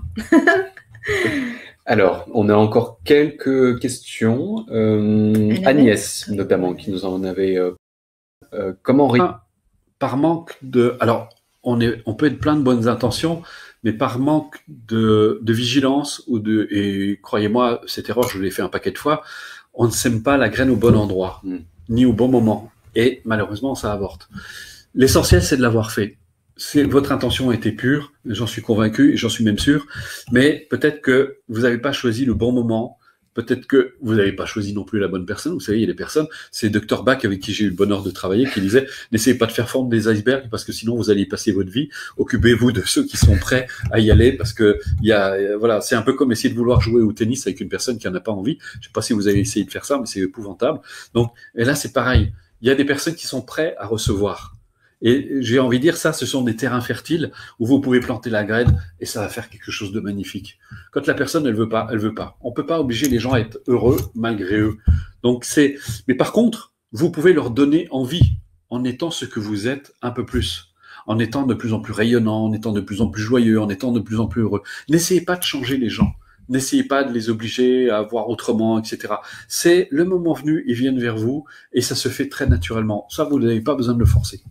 Alors, on a encore quelques questions. Euh, Agnès, notamment, qui nous en avait... Euh, euh, comment ré... Par manque de... Alors, on, est, on peut être plein de bonnes intentions, mais par manque de, de vigilance, ou de, et croyez-moi, cette erreur, je l'ai fait un paquet de fois, on ne sème pas la graine au bon endroit, mmh. ni au bon moment. Et malheureusement, ça avorte. L'essentiel, c'est de l'avoir fait. c'est, votre intention était pure, j'en suis convaincu, et j'en suis même sûr, mais peut-être que vous n'avez pas choisi le bon moment, peut-être que vous n'avez pas choisi non plus la bonne personne. Vous savez, il y a des personnes, c'est docteur Bach avec qui j'ai eu le bonheur de travailler, qui disait « N'essayez pas de faire fondre des icebergs parce que sinon vous allez y passer votre vie. Occupez-vous de ceux qui sont prêts à y aller parce que il y a, voilà, c'est un peu comme essayer de vouloir jouer au tennis avec une personne qui en a pas envie. Je ne sais pas si vous avez essayé de faire ça, mais c'est épouvantable. Donc, et là, c'est pareil. Il y a des personnes qui sont prêtes à recevoir. Et j'ai envie de dire ça, ce sont des terrains fertiles où vous pouvez planter la graine et ça va faire quelque chose de magnifique. Quand la personne, elle veut pas, elle veut pas. On peut pas obliger les gens à être heureux malgré eux. Donc c'est, mais par contre, vous pouvez leur donner envie en étant ce que vous êtes un peu plus, en étant de plus en plus rayonnant, en étant de plus en plus joyeux, en étant de plus en plus heureux. N'essayez pas de changer les gens. N'essayez pas de les obliger à voir autrement, et cetera. C'est le moment venu, ils viennent vers vous et ça se fait très naturellement. Ça, vous n'avez pas besoin de le forcer.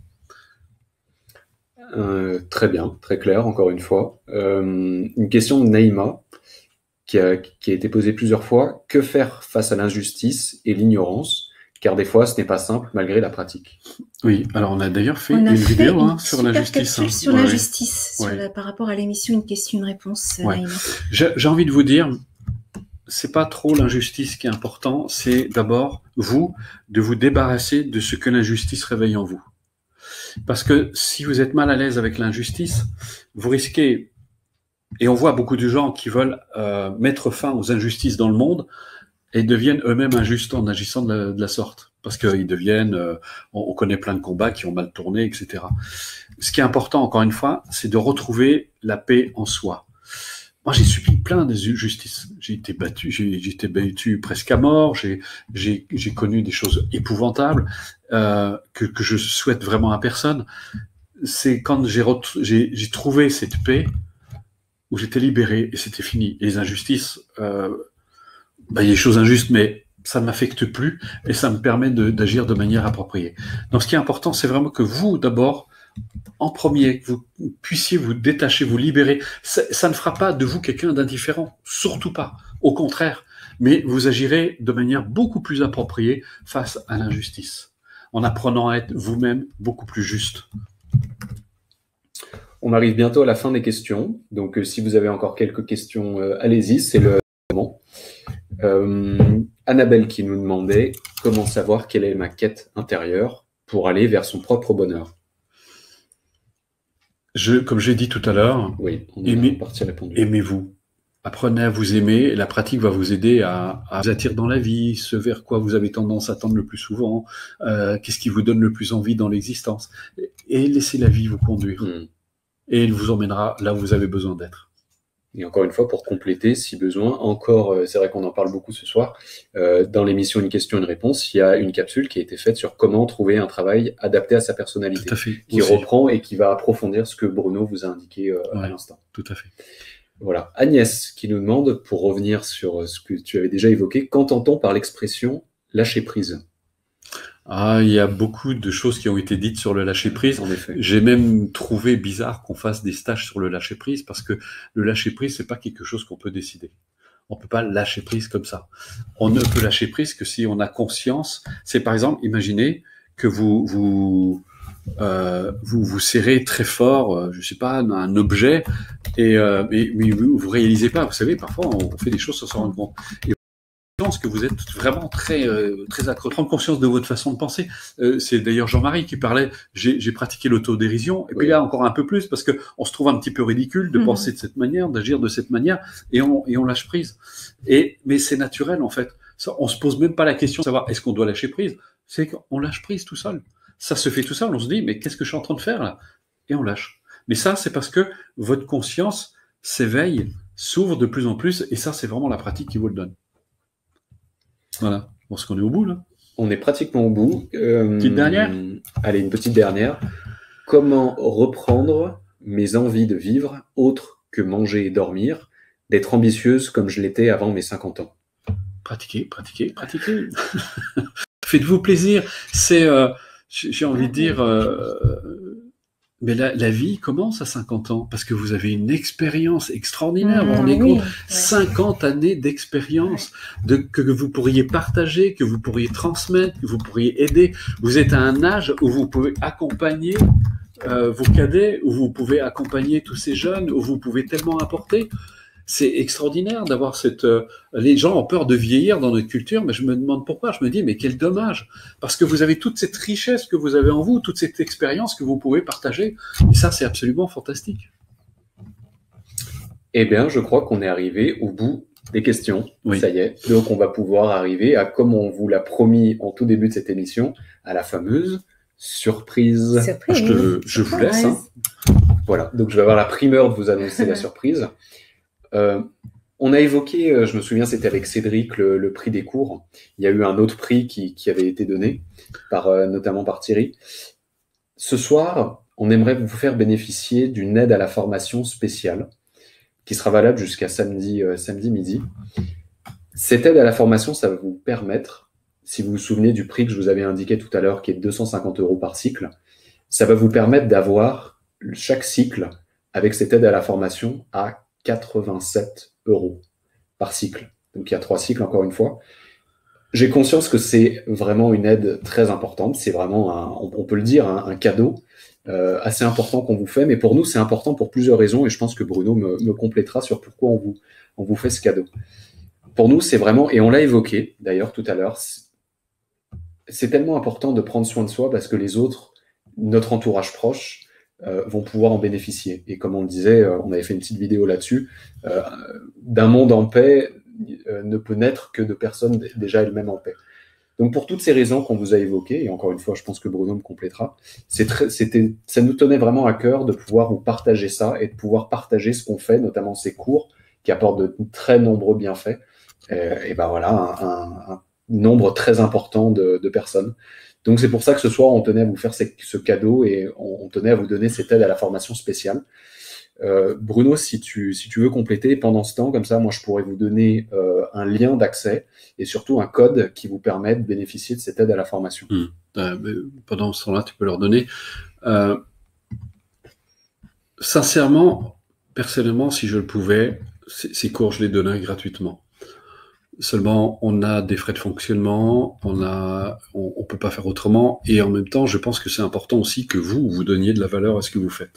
Euh, très bien, très clair, encore une fois. Euh, une question de Naïma qui a, qui a été posée plusieurs fois. Que faire face à l'injustice et l'ignorance? Car des fois, ce n'est pas simple malgré la pratique. Oui, alors on a d'ailleurs fait On a une fait vidéo une hein, sur la justice. Hein. Sur ouais, la justice, ouais. sur la, par rapport à l'émission Une question, une réponse. Ouais. J'ai, j'ai envie de vous dire, c'est pas trop l'injustice qui est important, c'est d'abord vous de vous débarrasser de ce que l'injustice réveille en vous. Parce que si vous êtes mal à l'aise avec l'injustice, vous risquez, et on voit beaucoup de gens qui veulent euh, mettre fin aux injustices dans le monde et deviennent eux-mêmes injustes en agissant de la, de la sorte. Parce qu'ils deviennent, euh, on, on connaît plein de combats qui ont mal tourné, et cetera. Ce qui est important, encore une fois, c'est de retrouver la paix en soi. Moi, j'ai subi plein d'injustices. J'ai été battu, j'ai, j'ai été battu presque à mort. J'ai, j'ai, j'ai connu des choses épouvantables euh, que, que je souhaite vraiment à personne. C'est quand j'ai, ret- j'ai, j'ai trouvé cette paix où j'étais libéré et c'était fini. Et les injustices, euh, bah, il y a des choses injustes, mais ça ne m'affecte plus et ça me permet de, d'agir de manière appropriée. Donc, ce qui est important, c'est vraiment que vous, d'abord, en premier, que vous puissiez vous détacher, vous libérer. Ça, ça ne fera pas de vous quelqu'un d'indifférent, surtout pas. Au contraire, mais vous agirez de manière beaucoup plus appropriée face à l'injustice, en apprenant à être vous-même beaucoup plus juste. On arrive bientôt à la fin des questions, donc euh, si vous avez encore quelques questions, euh, allez-y, c'est le moment. Euh, Annabelle qui nous demandait comment savoir quelle est ma quête intérieure pour aller vers son propre bonheur. Je, comme j'ai dit tout à l'heure, oui, on aimez, partie répondue. Aimez-vous. Apprenez à vous aimer et la pratique va vous aider à, à vous attirer dans la vie, ce vers quoi vous avez tendance à tendre le plus souvent, euh, qu'est-ce qui vous donne le plus envie dans l'existence. Et laissez la vie vous conduire. Mmh. Et il vous emmènera là où vous avez besoin d'être. Et encore une fois, pour compléter, si besoin, encore, c'est vrai qu'on en parle beaucoup ce soir, euh, dans l'émission Une question, une réponse, il y a une capsule qui a été faite sur comment trouver un travail adapté à sa personnalité, tout à fait, qui aussi. reprend et qui va approfondir ce que Bruno vous a indiqué euh, ouais, à l'instant. Tout à fait. Voilà. Agnès qui nous demande, pour revenir sur ce que tu avais déjà évoqué, qu'entend-on par l'expression « lâcher prise » ? Ah, il y a beaucoup de choses qui ont été dites sur le lâcher-prise. En effet. J'ai même trouvé bizarre qu'on fasse des stages sur le lâcher-prise parce que le lâcher-prise, c'est pas quelque chose qu'on peut décider. On peut pas lâcher prise comme ça. On ne peut lâcher prise que si on a conscience. C'est par exemple, imaginez que vous vous euh, vous, vous serrez très fort, euh, je sais pas, un objet et euh, mais, mais vous, vous réalisez pas. Vous savez, parfois on fait des choses sans s'en rendre compte. Et je pense que vous êtes vraiment très euh, très accro. Prendre conscience de votre façon de penser. Euh, c'est d'ailleurs Jean-Marie qui parlait. J'ai, j'ai pratiqué l'autodérision et puis oui. Là encore un peu plus parce que on se trouve un petit peu ridicule de mmh. penser de cette manière, d'agir de cette manière et on et on lâche prise. Et mais c'est naturel en fait. Ça, on se pose même pas la question de savoir est-ce qu'on doit lâcher prise. C'est qu'on lâche prise tout seul. Ça se fait tout seul. On se dit mais qu'est-ce que je suis en train de faire là ? Et on lâche. Mais ça c'est parce que votre conscience s'éveille, s'ouvre de plus en plus et ça c'est vraiment la pratique qui vous le donne. Voilà, je pense qu'on est au bout, là. On est pratiquement au bout. Euh, petite dernière ? Allez, une petite dernière. Comment reprendre mes envies de vivre, autres que manger et dormir, d'être ambitieuse comme je l'étais avant mes cinquante ans ? Pratiquez, pratiquez, pratiquez. Faites-vous plaisir. C'est, euh, j'ai envie de dire... Euh, Mais la, la vie commence à cinquante ans, parce que vous avez une expérience extraordinaire. Mmh, vous vous rendez compte, oui, cinquante ouais. années d'expérience de, que vous pourriez partager, que vous pourriez transmettre, que vous pourriez aider. Vous êtes à un âge où vous pouvez accompagner euh, vos cadets, où vous pouvez accompagner tous ces jeunes, où vous pouvez tellement apporter. C'est extraordinaire d'avoir cette... Euh, les gens ont peur de vieillir dans notre culture, mais je me demande pourquoi. Je me dis, mais quel dommage. Parce que vous avez toute cette richesse que vous avez en vous, toute cette expérience que vous pouvez partager. Et ça, c'est absolument fantastique. Eh bien, je crois qu'on est arrivé au bout des questions. Oui. Ça y est. Donc, on va pouvoir arriver à, comme on vous l'a promis en tout début de cette émission, à la fameuse surprise. Surprise. Je, te, je vous laisse. Hein. Voilà. Donc, je vais avoir la primeur de vous annoncer la surprise. Euh, on a évoqué, euh, je me souviens, c'était avec Cédric, le, le prix des cours. Il y a eu un autre prix qui, qui avait été donné, par, euh, notamment par Thierry. Ce soir, on aimerait vous faire bénéficier d'une aide à la formation spéciale qui sera valable jusqu'à samedi, euh, samedi midi. Cette aide à la formation, ça va vous permettre, si vous vous souvenez du prix que je vous avais indiqué tout à l'heure, qui est de deux cent cinquante euros par cycle, ça va vous permettre d'avoir chaque cycle, avec cette aide à la formation, à quatre-vingt-sept euros par cycle. Donc il y a trois cycles, encore une fois. J'ai conscience que c'est vraiment une aide très importante. C'est vraiment, un, on peut le dire, un, un cadeau euh, assez important qu'on vous fait. Mais pour nous, c'est important pour plusieurs raisons. Et je pense que Bruno me, me complétera sur pourquoi on vous, on vous fait ce cadeau. Pour nous, c'est vraiment, et on l'a évoqué d'ailleurs tout à l'heure, c'est tellement important de prendre soin de soi parce que les autres, notre entourage proche, Euh, vont pouvoir en bénéficier. Et comme on le disait, euh, on avait fait une petite vidéo là-dessus, euh, d'un monde en paix euh, ne peut naître que de personnes d- déjà elles-mêmes en paix. Donc pour toutes ces raisons qu'on vous a évoquées, et encore une fois, je pense que Bruno me complétera, c'est très, c'était, ça nous tenait vraiment à cœur de pouvoir vous partager ça et de pouvoir partager ce qu'on fait, notamment ces cours qui apportent de très nombreux bienfaits. Euh, et ben voilà, un, un, un nombre très important de, de personnes. Donc c'est pour ça que ce soir, on tenait à vous faire ce, ce cadeau et on, on tenait à vous donner cette aide à la formation spéciale. Euh, Bruno, si tu, si tu veux compléter, pendant ce temps, comme ça, moi, je pourrais vous donner euh, un lien d'accès et surtout un code qui vous permet de bénéficier de cette aide à la formation. Mmh. Euh, mais pendant ce temps-là, tu peux leur donner. Euh, sincèrement, personnellement, si je le pouvais, ces, ces cours, je les donnerais gratuitement. Seulement, on a des frais de fonctionnement, on a, on, on peut pas faire autrement, et en même temps, je pense que c'est important aussi que vous, vous donniez de la valeur à ce que vous faites.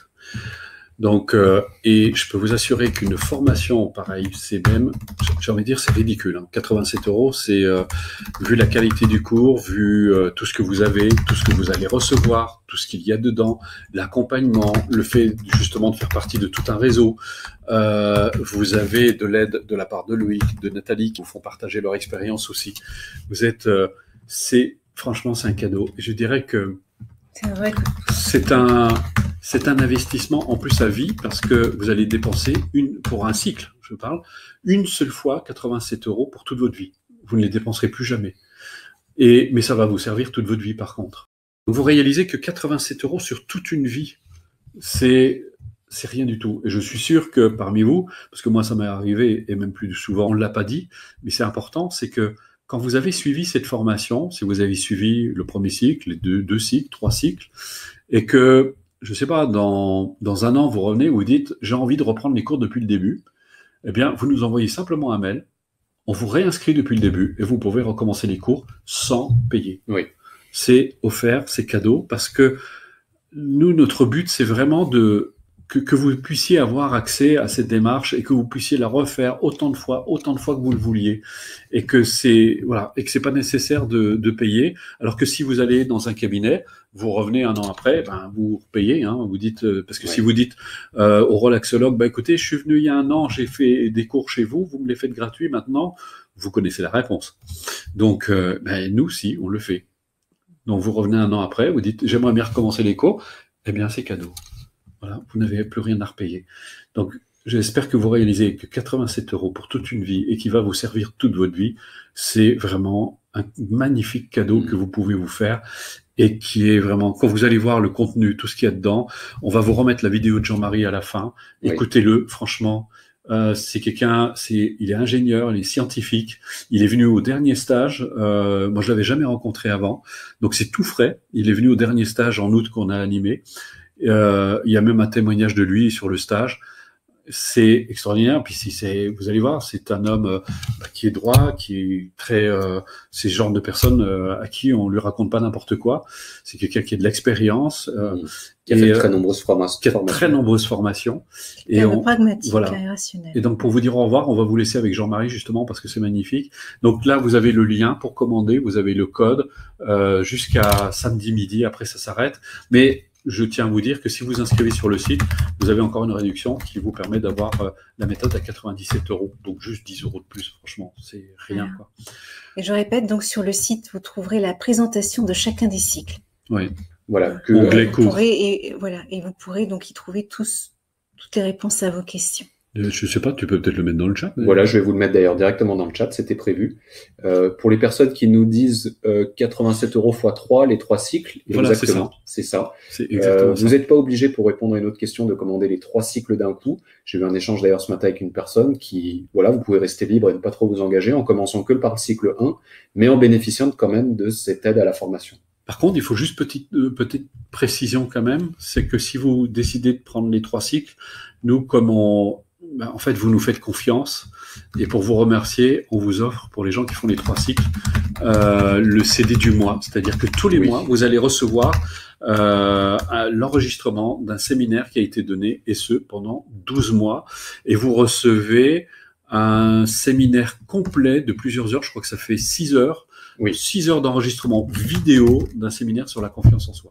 Donc, euh, et je peux vous assurer qu'une formation pareille, c'est même, j'ai envie de dire, c'est ridicule. Hein. quatre-vingt-sept euros, c'est, euh, vu la qualité du cours, vu euh, tout ce que vous avez, tout ce que vous allez recevoir, tout ce qu'il y a dedans, l'accompagnement, le fait justement de faire partie de tout un réseau. Euh, vous avez de l'aide de la part de Loïc, de Nathalie, qui vous font partager leur expérience aussi. Vous êtes, euh, c'est, franchement, c'est un cadeau. Et je dirais que C'est vrai que c'est un, c'est un investissement en plus à vie parce que vous allez dépenser une, pour un cycle, je parle, une seule fois quatre-vingt-sept euros pour toute votre vie. Vous ne les dépenserez plus jamais. Et, mais ça va vous servir toute votre vie par contre. Donc vous réalisez que quatre-vingt-sept euros sur toute une vie, c'est, c'est rien du tout. Et je suis sûr que parmi vous, parce que moi ça m'est arrivé et même plus souvent, on ne l'a pas dit, mais c'est important, c'est que quand vous avez suivi cette formation, si vous avez suivi le premier cycle, les deux, deux cycles, trois cycles, et que, je sais pas, dans, dans un an, vous revenez, vous dites, j'ai envie de reprendre les cours depuis le début, eh bien, vous nous envoyez simplement un mail, on vous réinscrit depuis le début, et vous pouvez recommencer les cours sans payer. Oui. C'est offert, c'est cadeau, parce que nous, notre but, c'est vraiment de, que, que vous puissiez avoir accès à cette démarche et que vous puissiez la refaire autant de fois, autant de fois que vous le vouliez, et que c'est voilà, et que c'est pas nécessaire de, de payer. Alors que si vous allez dans un cabinet, vous revenez un an après, ben vous payez, hein, vous dites euh, parce que ouais. Si vous dites euh, au relaxologue, ben écoutez, je suis venu il y a un an, j'ai fait des cours chez vous, vous me les faites gratuits maintenant, vous connaissez la réponse. Donc euh, ben nous, si on le fait. Donc vous revenez un an après, vous dites j'aimerais bien recommencer les cours, eh bien c'est cadeau. Voilà, vous n'avez plus rien à repayer. Donc, j'espère que vous réalisez que quatre-vingt-sept euros pour toute une vie et qui va vous servir toute votre vie, c'est vraiment un magnifique cadeau que vous pouvez vous faire et qui est vraiment, quand vous allez voir le contenu, tout ce qu'il y a dedans, on va vous remettre la vidéo de Jean-Marie à la fin. Oui. Écoutez-le, franchement. Euh, c'est quelqu'un, c'est, il est ingénieur, il est scientifique, il est venu au dernier stage, euh, moi je l'avais jamais rencontré avant, donc c'est tout frais, il est venu au dernier stage en août qu'on a animé. Euh, il y a même un témoignage de lui sur le stage. c'est extraordinaire. Puis si c'est, vous allez voir, c'est un homme euh, bah, qui est droit, qui est très, euh, c'est ce genre de personne euh, à qui on lui raconte pas n'importe quoi. C'est quelqu'un qui a de l'expérience, euh, qui a fait et, de très euh, nombreuses formations. qui a de très nombreuses formations. Et Et on, on, pragmatique voilà. et rationnel. Et donc pour vous dire au revoir, on va vous laisser avec Jean-Marie justement parce que c'est magnifique. Donc là, vous avez le lien pour commander, vous avez le code euh, jusqu'à samedi midi. Après, ça s'arrête. Mais je tiens à vous dire que si vous inscrivez sur le site, vous avez encore une réduction qui vous permet d'avoir euh, la méthode à quatre-vingt-dix-sept euros. Donc juste dix euros de plus, franchement, c'est rien, quoi. Et je répète, donc sur le site, vous trouverez la présentation de chacun des cycles. Oui. Voilà. Que, Onglet vous cours. pourrez, et, voilà, et vous pourrez donc y trouver tous, toutes les réponses à vos questions. Euh, Je sais pas, tu peux peut-être le mettre dans le chat. Mais... Voilà, je vais vous le mettre d'ailleurs directement dans le chat, c'était prévu. Euh, pour les personnes qui nous disent euh, quatre-vingt-sept euros fois trois, les trois cycles, Voilà, exactement, c'est ça. C'est exactement Euh, ça. vous n'êtes pas obligé pour répondre à une autre question de commander les trois cycles d'un coup. J'ai eu un échange d'ailleurs ce matin avec une personne qui, voilà, vous pouvez rester libre et ne pas trop vous engager en commençant que par le cycle un, mais en bénéficiant quand même de cette aide à la formation. Par contre, il faut juste petite, euh, petite précision quand même, c'est que si vous décidez de prendre les trois cycles, nous, comme on, ben, en fait, vous nous faites confiance, et pour vous remercier, on vous offre, pour les gens qui font les trois cycles, euh, le C D du mois, c'est-à-dire que tous les Oui. mois, vous allez recevoir euh, l'enregistrement d'un séminaire qui a été donné, et ce, pendant douze mois, et vous recevez un séminaire complet de plusieurs heures, je crois que ça fait six heures, Oui. six heures d'enregistrement vidéo d'un séminaire sur la confiance en soi.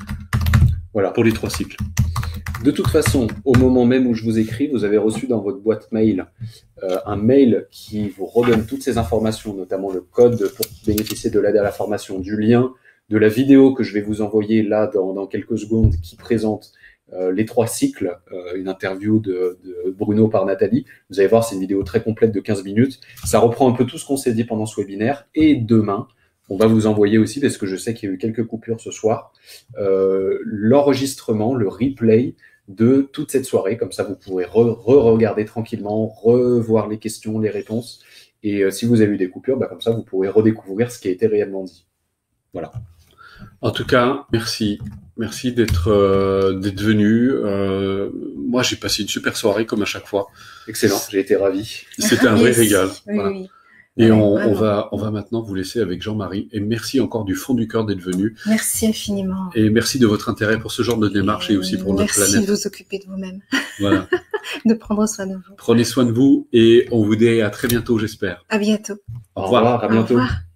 Voilà. Pour les trois cycles. De toute façon, au moment même où je vous écris, vous avez reçu dans votre boîte mail euh, un mail qui vous redonne toutes ces informations, notamment le code pour bénéficier de l'aide à la formation, du lien, de la vidéo que je vais vous envoyer là dans, dans quelques secondes qui présente euh, les trois cycles, euh, une interview de, de Bruno par Nathalie. Vous allez voir, c'est une vidéo très complète de quinze minutes. Ça reprend un peu tout ce qu'on s'est dit pendant ce webinaire. Et demain, on va vous envoyer aussi, parce que je sais qu'il y a eu quelques coupures ce soir, euh, l'enregistrement, le replay de toute cette soirée. Comme ça, vous pourrez re-regarder tranquillement, revoir les questions, les réponses. Et euh, si vous avez eu des coupures, bah, comme ça, vous pourrez redécouvrir ce qui a été réellement dit. Voilà. En tout cas, merci. Merci d'être euh, d'être venu. Euh, moi, j'ai passé une super soirée, comme à chaque fois. Excellent, j'ai été ravi. C'était un vrai Yes. régal. Oui, Voilà. oui. Et Ouais, on, on, vraiment. va, on va maintenant vous laisser avec Jean-Marie. Et merci encore du fond du cœur d'être venu. Merci infiniment. Et merci de votre intérêt pour ce genre de démarche et aussi pour notre Merci planète. de vous occuper de vous-même, Voilà. de prendre soin de vous. Prenez soin de vous et on vous dit à très bientôt, j'espère. À bientôt. Au revoir. à bientôt. Au revoir.